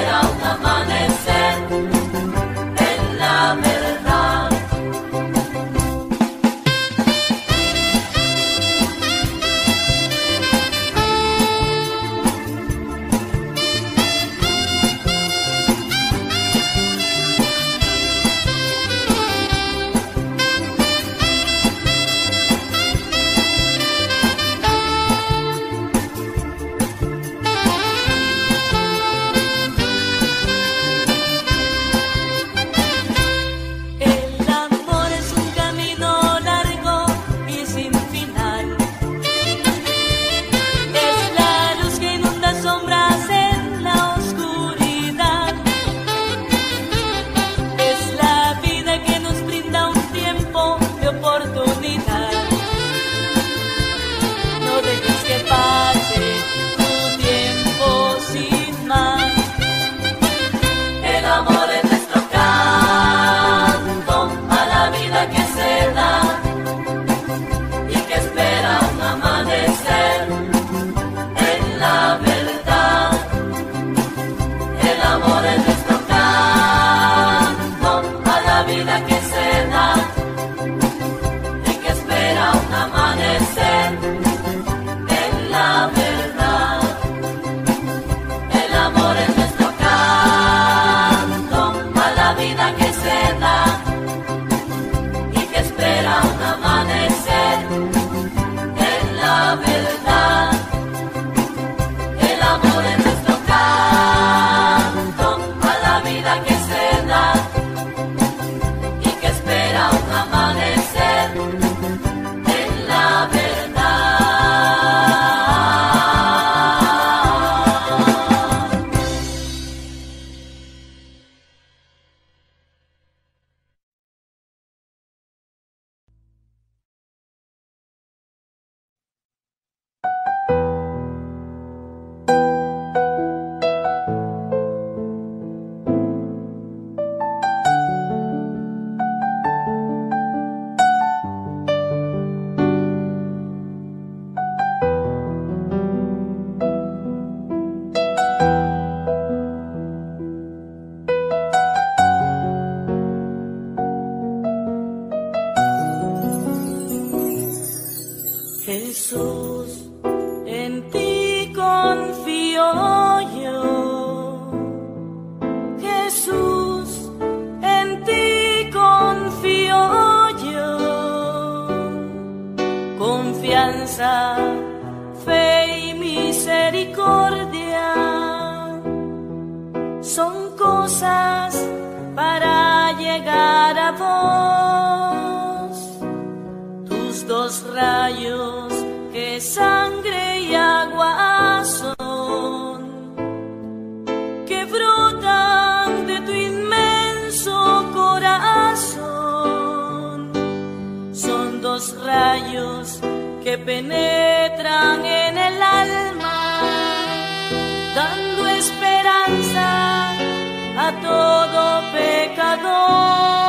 son cosas para llegar a vos. Tus dos rayos que sangre y agua son, que brotan de tu inmenso corazón. Son dos rayos que penetran en el alma, dando esperanza a todo pecador.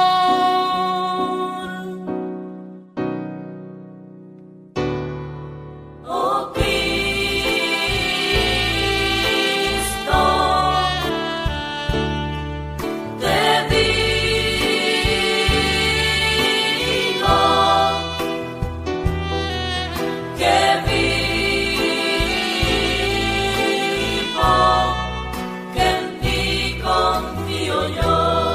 Oh Cristo, te digo que vivo, que en ti confío yo.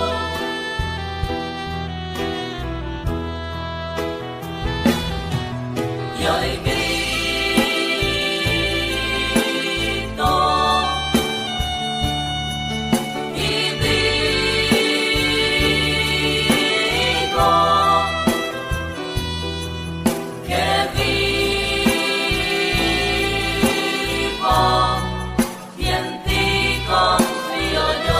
Y hoy grito y digo que vivo y en ti confío yo.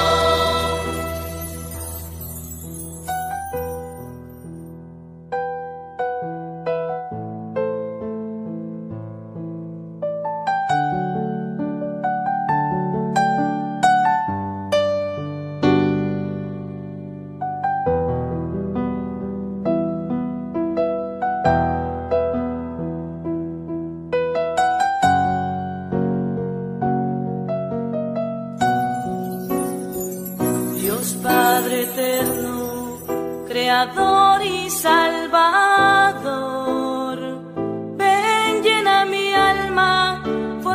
Dios Padre eterno, Creador y Salvador, ven, llena mi alma,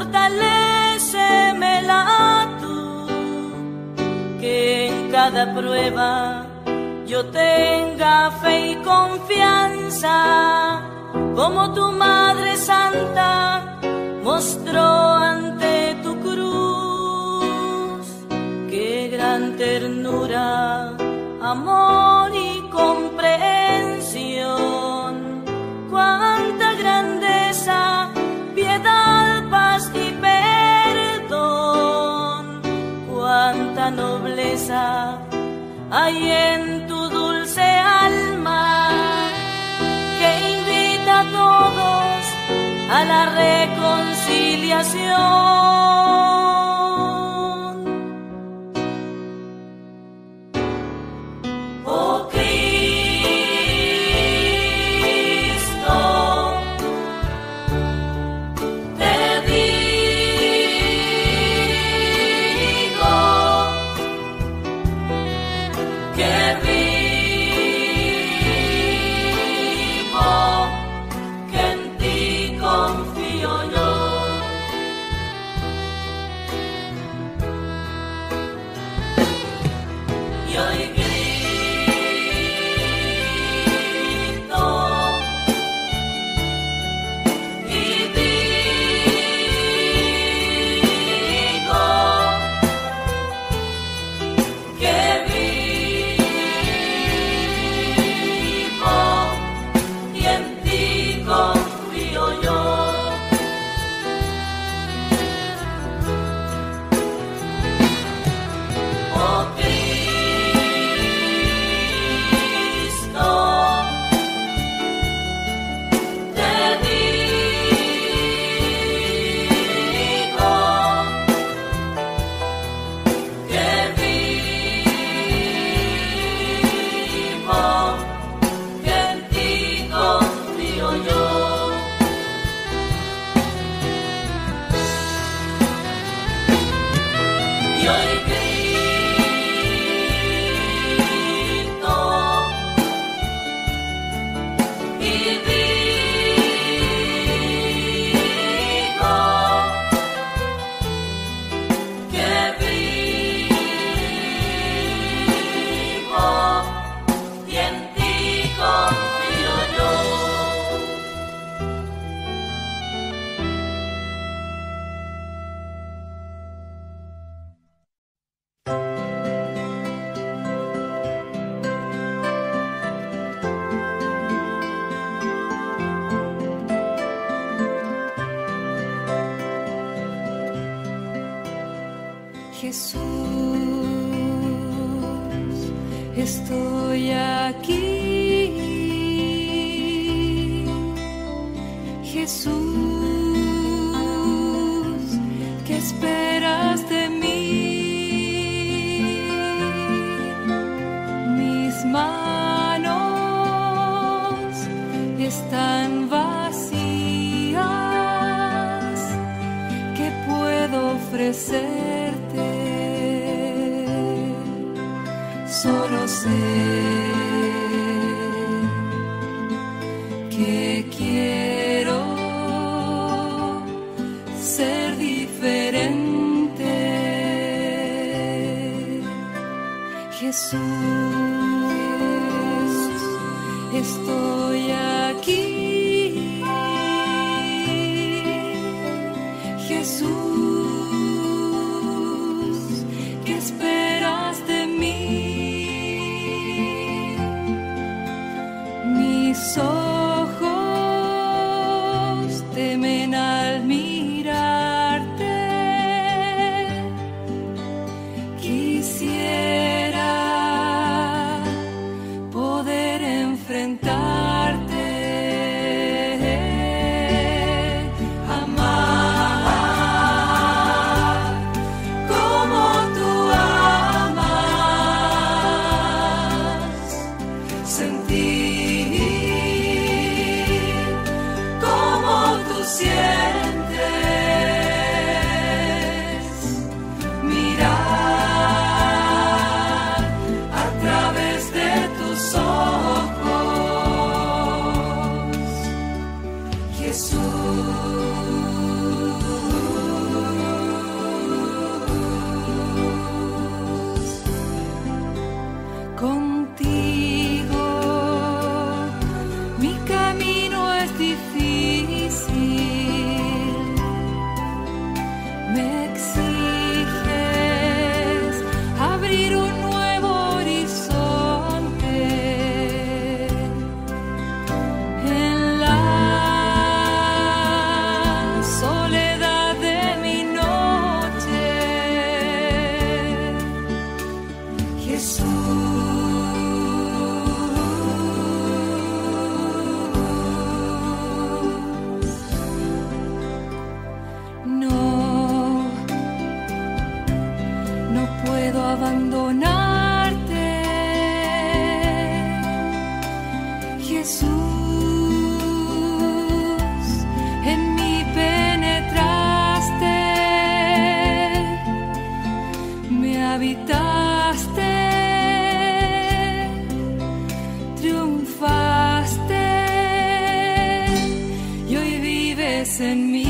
fortalécemela tú, que en cada prueba yo tenga fe y confianza, como tu Madre Santa mostró ante tu cruz. Qué gran ternura, amor y comprensión, cuánta grandeza, piedad, paz y perdón, cuánta nobleza hay en tu dulce alma, que invita a todos a la reconciliación. Oh Cristo, te digo que vivo, que en ti confío yo. Y hoy grito y digo que vivo y en ti confío yo. Oh Cristo, te digo que vivo, que en ti confío yo. Y hoy grito y digo que vivo y en ti confío yo. Jesús, estoy aquí. Jesús, ¿qué esperas de mí? Mis manos están vacías. ¿Qué puedo ofrecerte? Solo sé que quiero ser diferente. Jesús, estoy aquí. Jesús, ¿qué esperas de mí? Mis ojos temen al mirarte. Quisiera poder enfrentarte, amar como tú amas, sentir como tú sientes, mirar a través de tus ojos, Jesús. Contigo mi camino es difícil, me exiges abrir un nuevo horizonte en la soledad de mi noche. Jesús, no, no puedo abandonarte. Jesús, en mí penetraste, me habitaste, triunfaste y hoy vives en mí.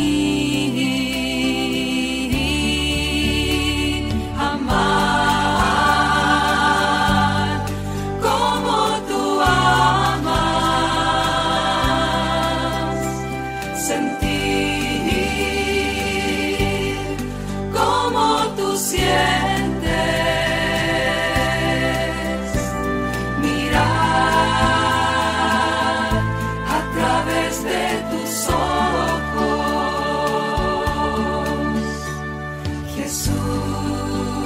Amar como tú amas, sentir como tú sientes, mirar a través de tus ojos, Jesús.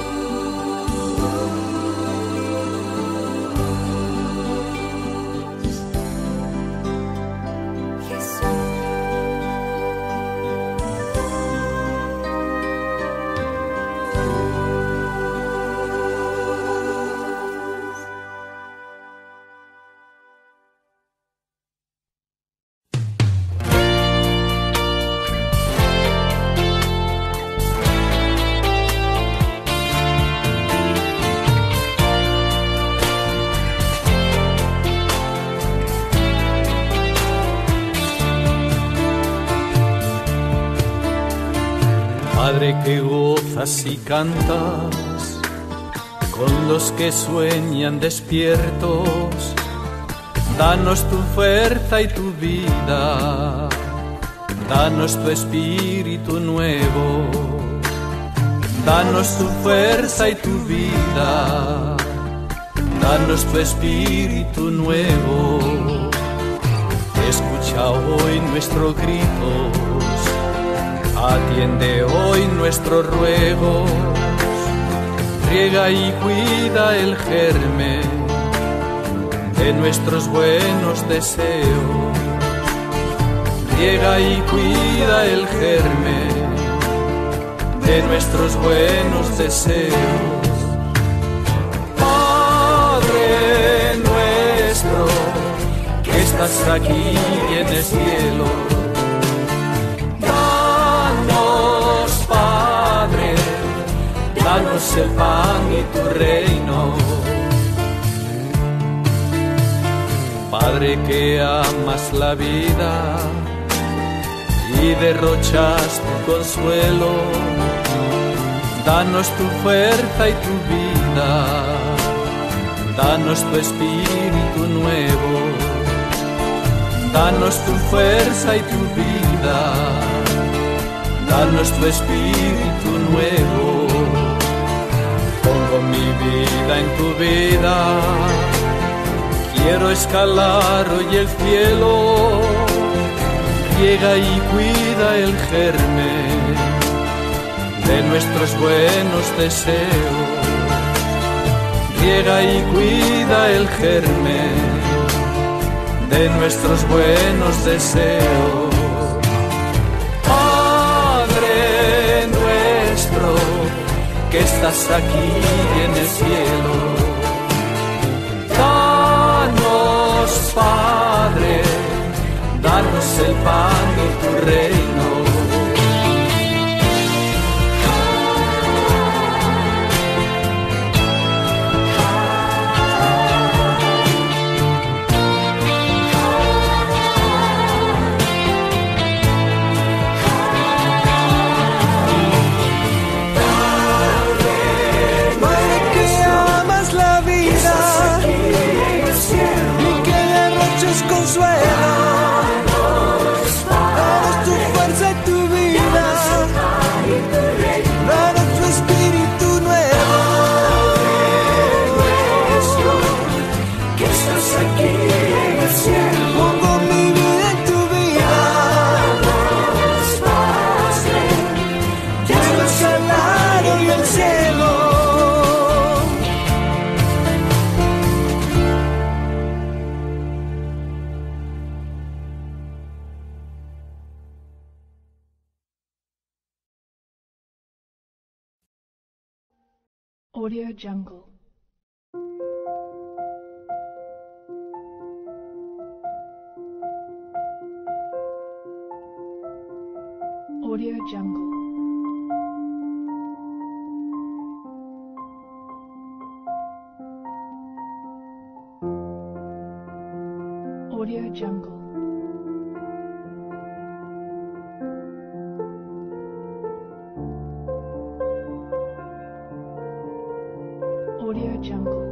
Padre que gozas y cantas con los que sueñan despiertos, danos tu fuerza y tu vida, danos tu espíritu nuevo, danos tu fuerza y tu vida, danos tu espíritu nuevo. Escucha hoy nuestros gritos, atiende hoy nuestros ruegos, riega y cuida el germen de nuestros buenos deseos. Riega y cuida el germen de nuestros buenos deseos. Padre nuestro, que estás aquí en el cielo, danos, Padre, danos el pan y tu reino. Padre, que amas la vida y derrochas tu consuelo, danos tu fuerza y tu vida, danos tu espíritu nuevo, danos tu fuerza y tu vida, danos tu espíritu nuevo. Pongo mi vida en tu vida, quiero escalar hoy el cielo. Riega y cuida el germen de nuestros buenos deseos. Riega y cuida el germen de nuestros buenos deseos. Padre nuestro, que estás aquí en el cielo, danos, Padre, danos el pan y tu reino. Audio Jungle. Audio Jungle. Audio Jungle. Audio Jungle.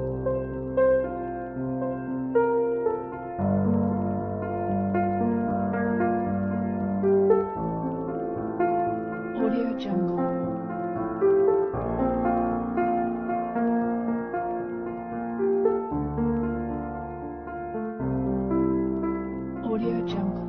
Audio Jungle. Audio Jungle.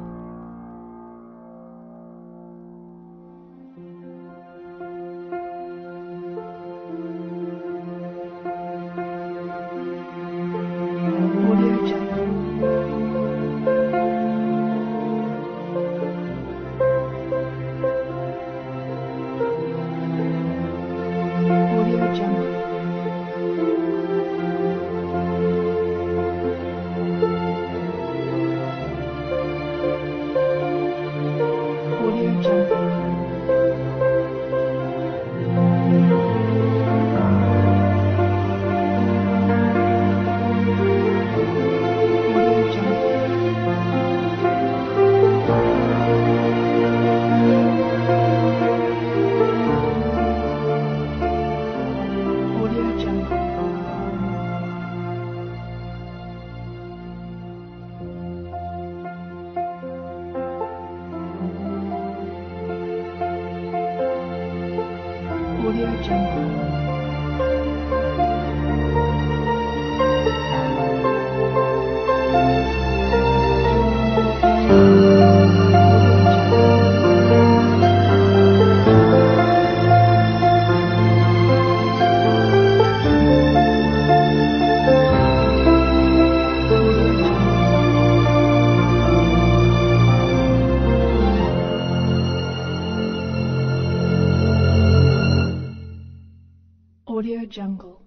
Jungle.